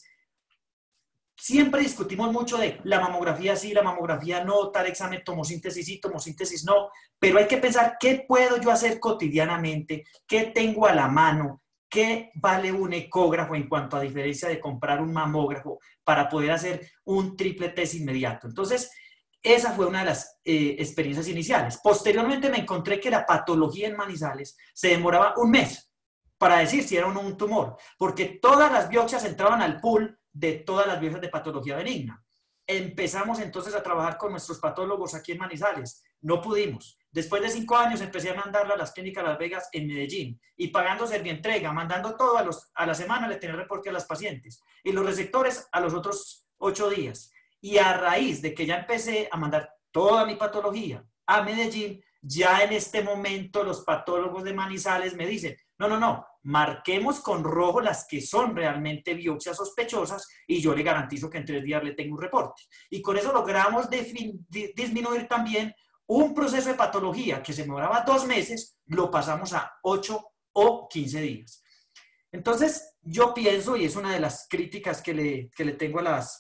Speaker 6: siempre discutimos mucho de la mamografía sí, la mamografía no, tal examen, tomosíntesis sí, tomosíntesis no, pero hay que pensar qué puedo yo hacer cotidianamente, qué tengo a la mano, qué vale un ecógrafo en cuanto a diferencia de comprar un mamógrafo para poder hacer un triple test inmediato. Entonces, esa fue una de las experiencias iniciales. Posteriormente me encontré que la patología en Manizales se demoraba un mes para decir si era un tumor, porque todas las biopsias entraban al pool de todas las biopsias de patología benigna. Empezamos entonces a trabajar con nuestros patólogos aquí en Manizales. No pudimos. Después de 5 años empecé a mandarlo a las clínicas Las Vegas en Medellín y pagando servientrega, mandando todo a la semana, le tenía el reporte a las pacientes y los receptores a los otros 8 días. Y a raíz de que ya empecé a mandar toda mi patología a Medellín, ya en este momento los patólogos de Manizales me dicen, no, marquemos con rojo las que son realmente biopsias sospechosas y yo le garantizo que en 3 días le tengo un reporte. Y con eso logramos disminuir también un proceso de patología que se demoraba 2 meses, lo pasamos a 8 o 15 días. Entonces, yo pienso, y es una de las críticas que le tengo a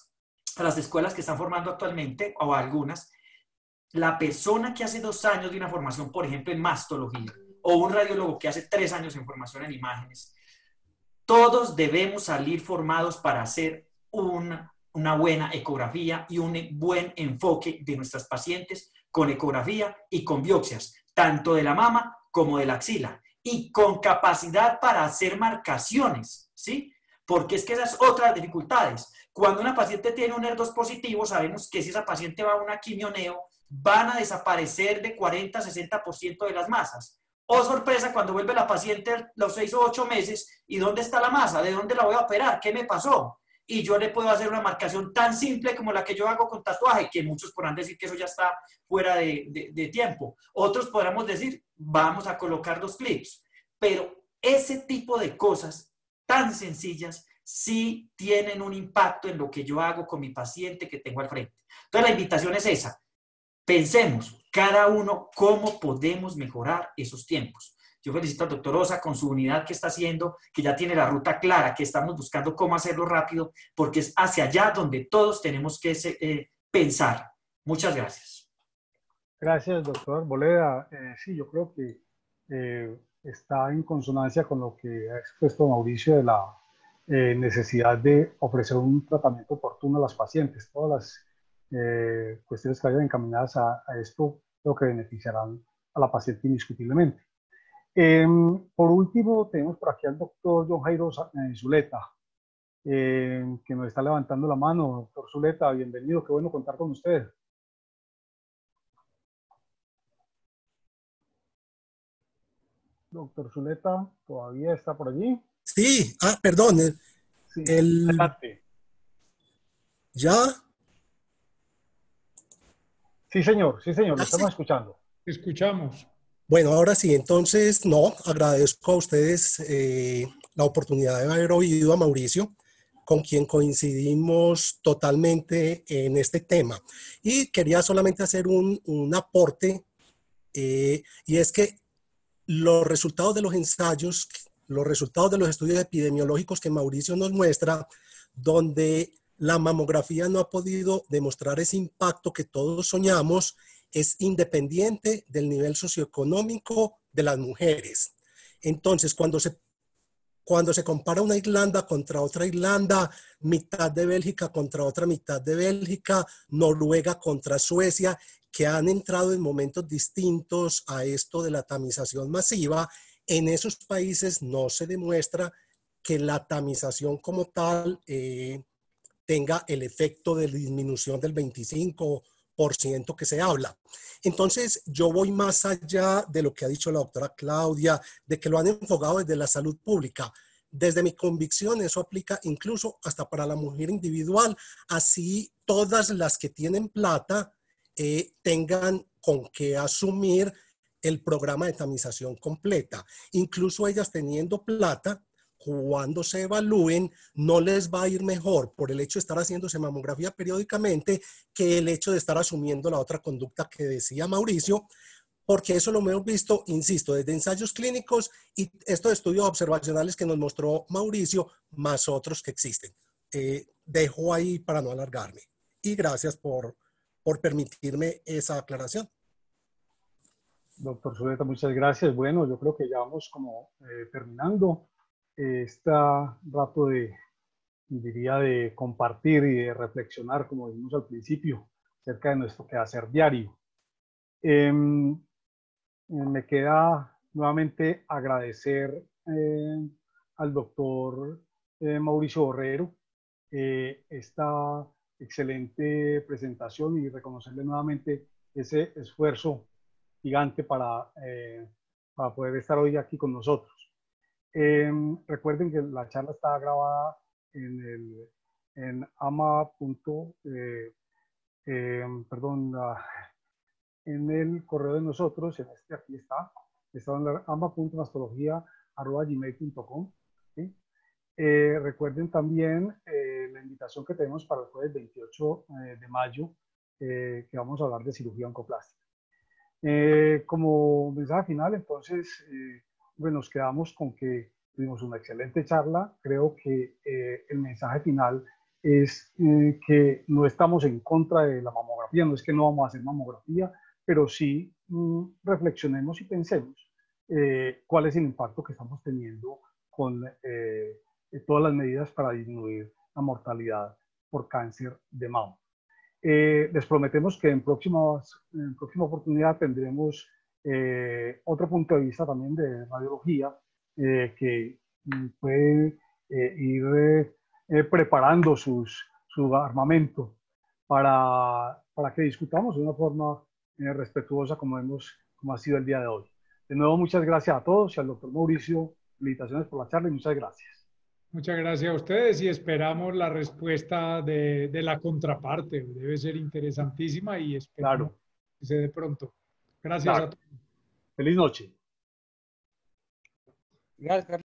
Speaker 6: las escuelas que están formando actualmente, o a algunas, la persona que hace 2 años de una formación, por ejemplo, en mastología, o un radiólogo que hace 3 años en formación en imágenes, todos debemos salir formados para hacer una buena ecografía y un buen enfoque de nuestras pacientes con ecografía y con biopsias, tanto de la mama como de la axila, y con capacidad para hacer marcaciones, ¿sí? Porque es que esas otras dificultades. Cuando una paciente tiene un HER2 positivo, sabemos que si esa paciente va a una quimioneo, van a desaparecer de 40 a 60% de las masas. Oh, sorpresa, cuando vuelve la paciente a los 6 o 8 meses, ¿y dónde está la masa? ¿De dónde la voy a operar? ¿Qué me pasó? Y yo le puedo hacer una marcación tan simple como la que yo hago con tatuaje, que muchos podrán decir que eso ya está fuera de tiempo. Otros podremos decir, vamos a colocar 2 clips. Pero ese tipo de cosas tan sencillas sí tienen un impacto en lo que yo hago con mi paciente que tengo al frente. Entonces la invitación es esa. Pensemos cada uno cómo podemos mejorar esos tiempos. Yo felicito al doctor Osa con su unidad que está haciendo, que ya tiene la ruta clara, que estamos buscando cómo hacerlo rápido, porque es hacia allá donde todos tenemos que pensar. Muchas gracias.
Speaker 1: Gracias, doctor Boleda. Sí, yo creo que está en consonancia con lo que ha expuesto Mauricio de la necesidad de ofrecer un tratamiento oportuno a las pacientes. Todas las cuestiones que vayan encaminadas a esto, creo que beneficiarán a la paciente indiscutiblemente. Por último, tenemos por aquí al doctor John Jairo Zuleta, que nos está levantando la mano. Doctor Zuleta, bienvenido, qué bueno contar con usted. Doctor Zuleta, ¿todavía está por allí?
Speaker 7: Sí, perdón.
Speaker 1: Sí, adelante.
Speaker 7: ¿Ya?
Speaker 1: Sí, señor, lo estamos escuchando.
Speaker 2: Escuchamos.
Speaker 7: Bueno, ahora sí, entonces, agradezco a ustedes la oportunidad de haber oído a Mauricio, con quien coincidimos totalmente en este tema. Y quería solamente hacer un aporte, y es que los resultados de los ensayos, los resultados de los estudios epidemiológicos que Mauricio nos muestra, donde la mamografía no ha podido demostrar ese impacto que todos soñamos, es independiente del nivel socioeconómico de las mujeres. Entonces, cuando se compara una Irlanda contra otra Irlanda, mitad de Bélgica contra otra mitad de Bélgica, Noruega contra Suecia, que han entrado en momentos distintos a esto de la tamización masiva, en esos países no se demuestra que la tamización como tal tenga el efecto de disminución del 25% que se habla. Entonces, yo voy más allá de lo que ha dicho la doctora Claudia, de que lo han enfocado desde la salud pública. Desde mi convicción, eso aplica incluso hasta para la mujer individual, así todas las que tienen plata tengan con qué asumir el programa de tamización completa. Incluso ellas teniendo plata, cuando se evalúen, no les va a ir mejor por el hecho de estar haciéndose mamografía periódicamente que el hecho de estar asumiendo la otra conducta que decía Mauricio, porque eso lo hemos visto, insisto, desde ensayos clínicos y estos estudios observacionales que nos mostró Mauricio, más otros que existen. Dejo ahí para no alargarme. Y gracias por permitirme esa aclaración.
Speaker 1: Doctor Zuleta, muchas gracias. Bueno, yo creo que ya vamos como terminando este rato diría, de compartir y de reflexionar, como dijimos al principio, acerca de nuestro quehacer diario. Me queda nuevamente agradecer al doctor Mauricio Borrero esta excelente presentación y reconocerle nuevamente ese esfuerzo gigante para poder estar hoy aquí con nosotros. Recuerden que la charla está grabada en en el correo de nosotros, aquí está en ama.mastología@gmail.com. ¿Sí? Recuerden también la invitación que tenemos para el jueves 28 de mayo, que vamos a hablar de cirugía oncoplástica. Como mensaje final, entonces, bueno, nos quedamos con que tuvimos una excelente charla. Creo que el mensaje final es que no estamos en contra de la mamografía, no es que no vamos a hacer mamografía, pero sí reflexionemos y pensemos cuál es el impacto que estamos teniendo con todas las medidas para disminuir la mortalidad por cáncer de mama. Les prometemos que en próxima oportunidad tendremos otro punto de vista también de radiología que puede ir preparando su armamento para que discutamos de una forma respetuosa como ha sido el día de hoy. De nuevo, muchas gracias a todos y al doctor Mauricio. Felicitaciones por la charla y muchas gracias.
Speaker 2: Muchas gracias a ustedes y esperamos la respuesta de la contraparte. Debe ser interesantísima y esperamos que se dé pronto. Gracias a todos.
Speaker 1: Feliz noche.
Speaker 8: Gracias.